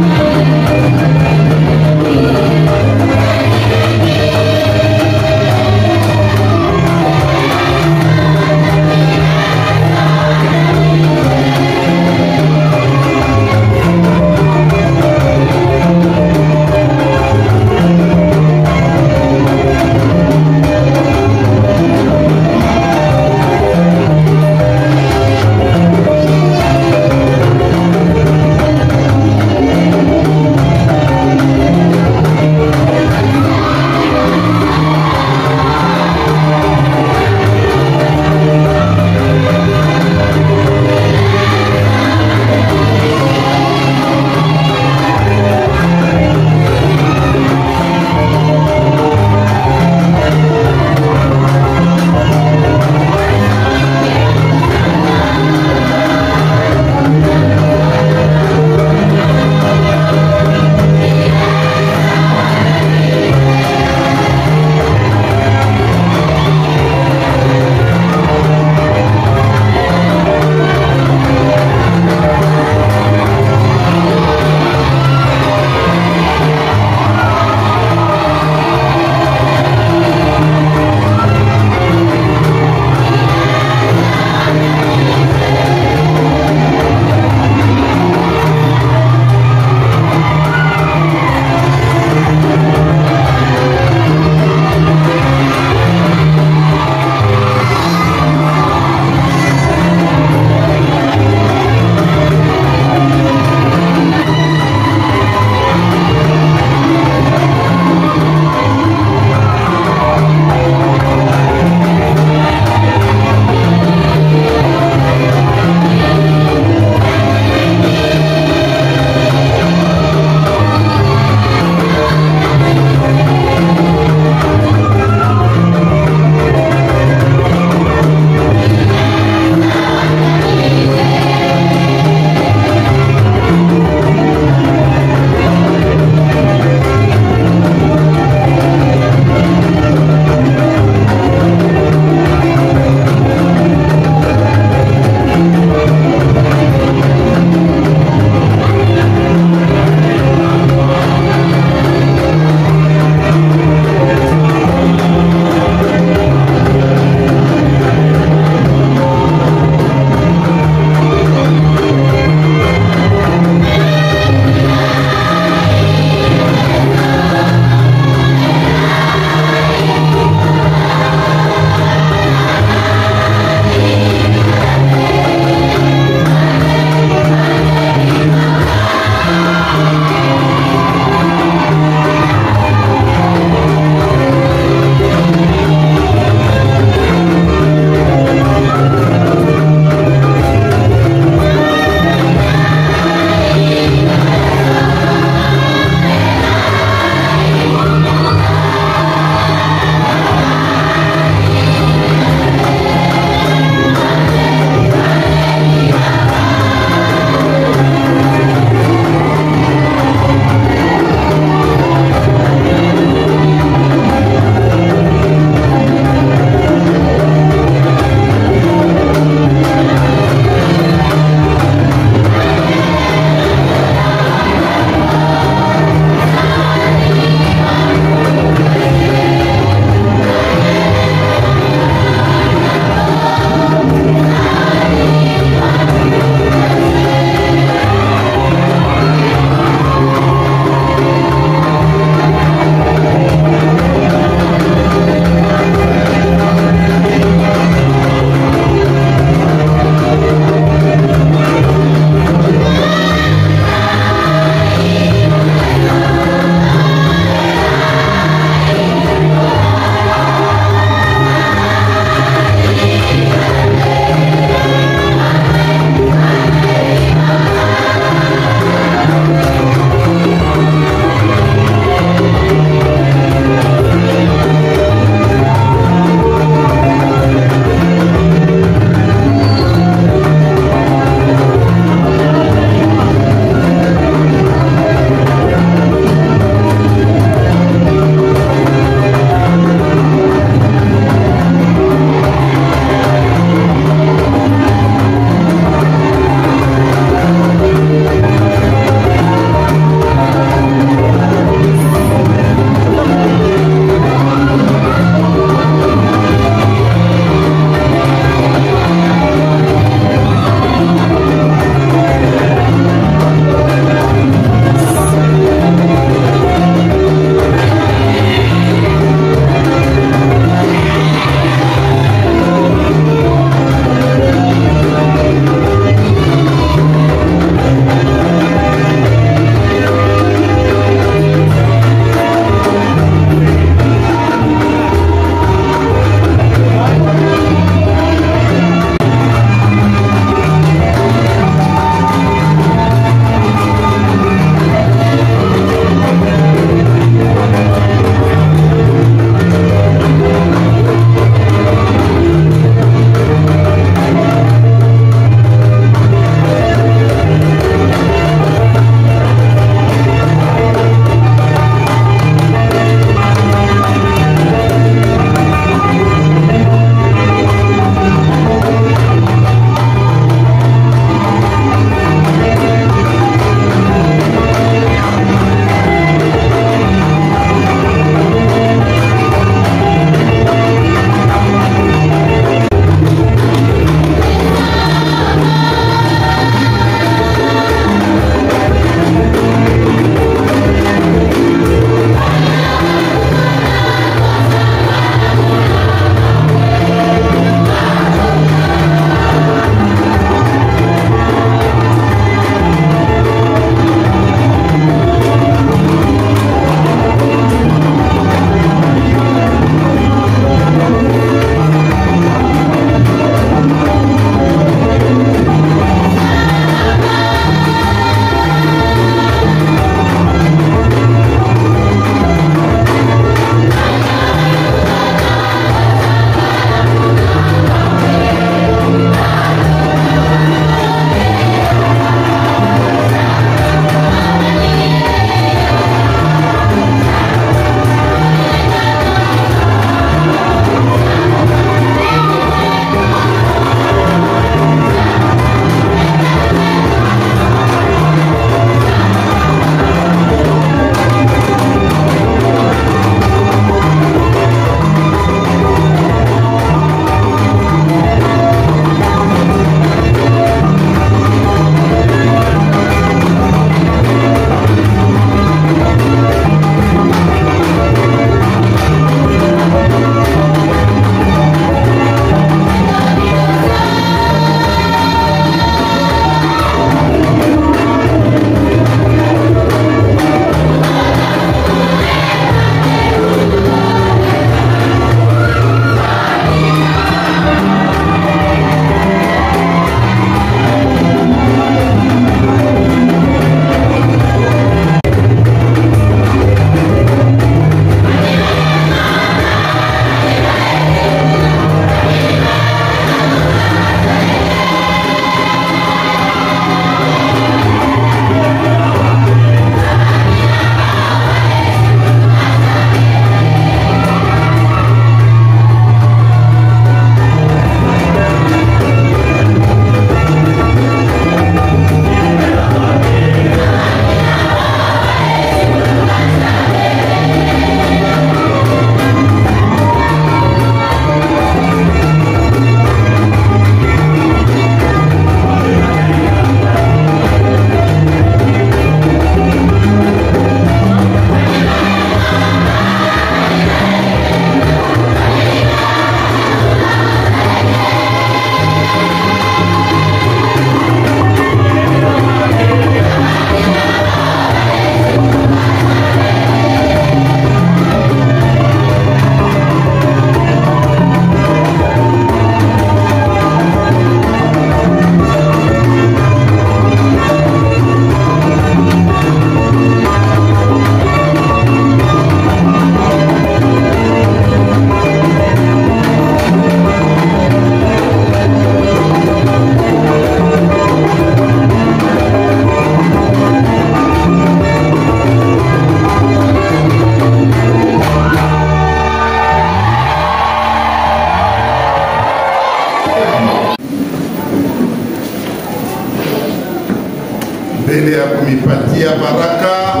mbele ya kumipatia baraka,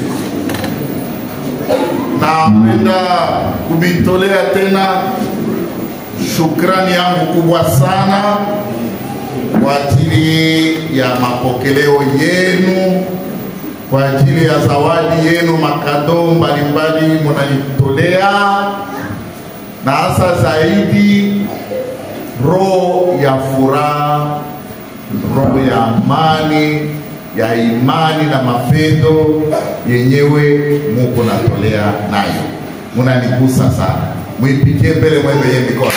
napenda kumitolea tena shukrani yangu kubwa sana kwa ajili ya mapokeleo yenu, kwa ajili ya zawadi yenu, makado mbalimbali mnanitolea, na hasa zaidi roho ya furaha, roho ya amani, ya imani na mapendo yenyewe muko natolea nayo. Munanigusa sana. Muipigie mbele mwembe ye mikono.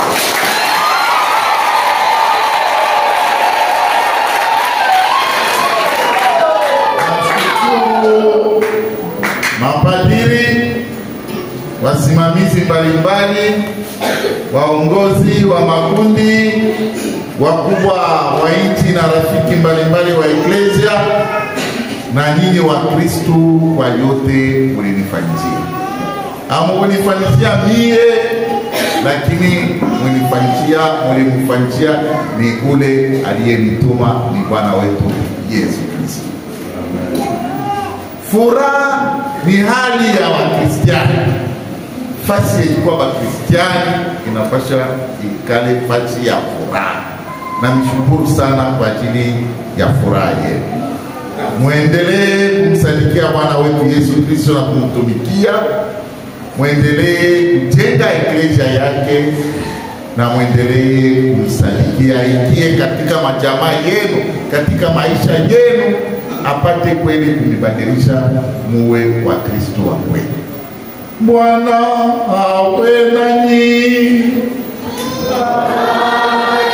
Mapadiri, wasimamizi mbalimbali, waongozi wa makundi, wakubwa wa nchi na rafiki mbalimbali wa eklesia, na nyinyi wa Kristo kwa yote mlinifanyia. Hamunifanyia mie, lakini mlinifanyia, mlimfanyia ni ule aliyenituma, ni Bwana wetu Yesu Kristo. Furaha ni hali ya Wakristiani. Fasi kwa Wakristiani inapasha ikale fasi ya furaha. Na mshukuru sana kwa ajili ya furaha yenu. Muendelee kumsadikia Bwana wetu Yesu Kristo na kumtumikia. Muendelee kujenga eklesia yake, na muendelee kumsadikia ikie katika majamaa yenu, katika maisha yenu, apate kweli kumibadilisha muwe wa Kristo wa kweli. Bwana awe nanyi.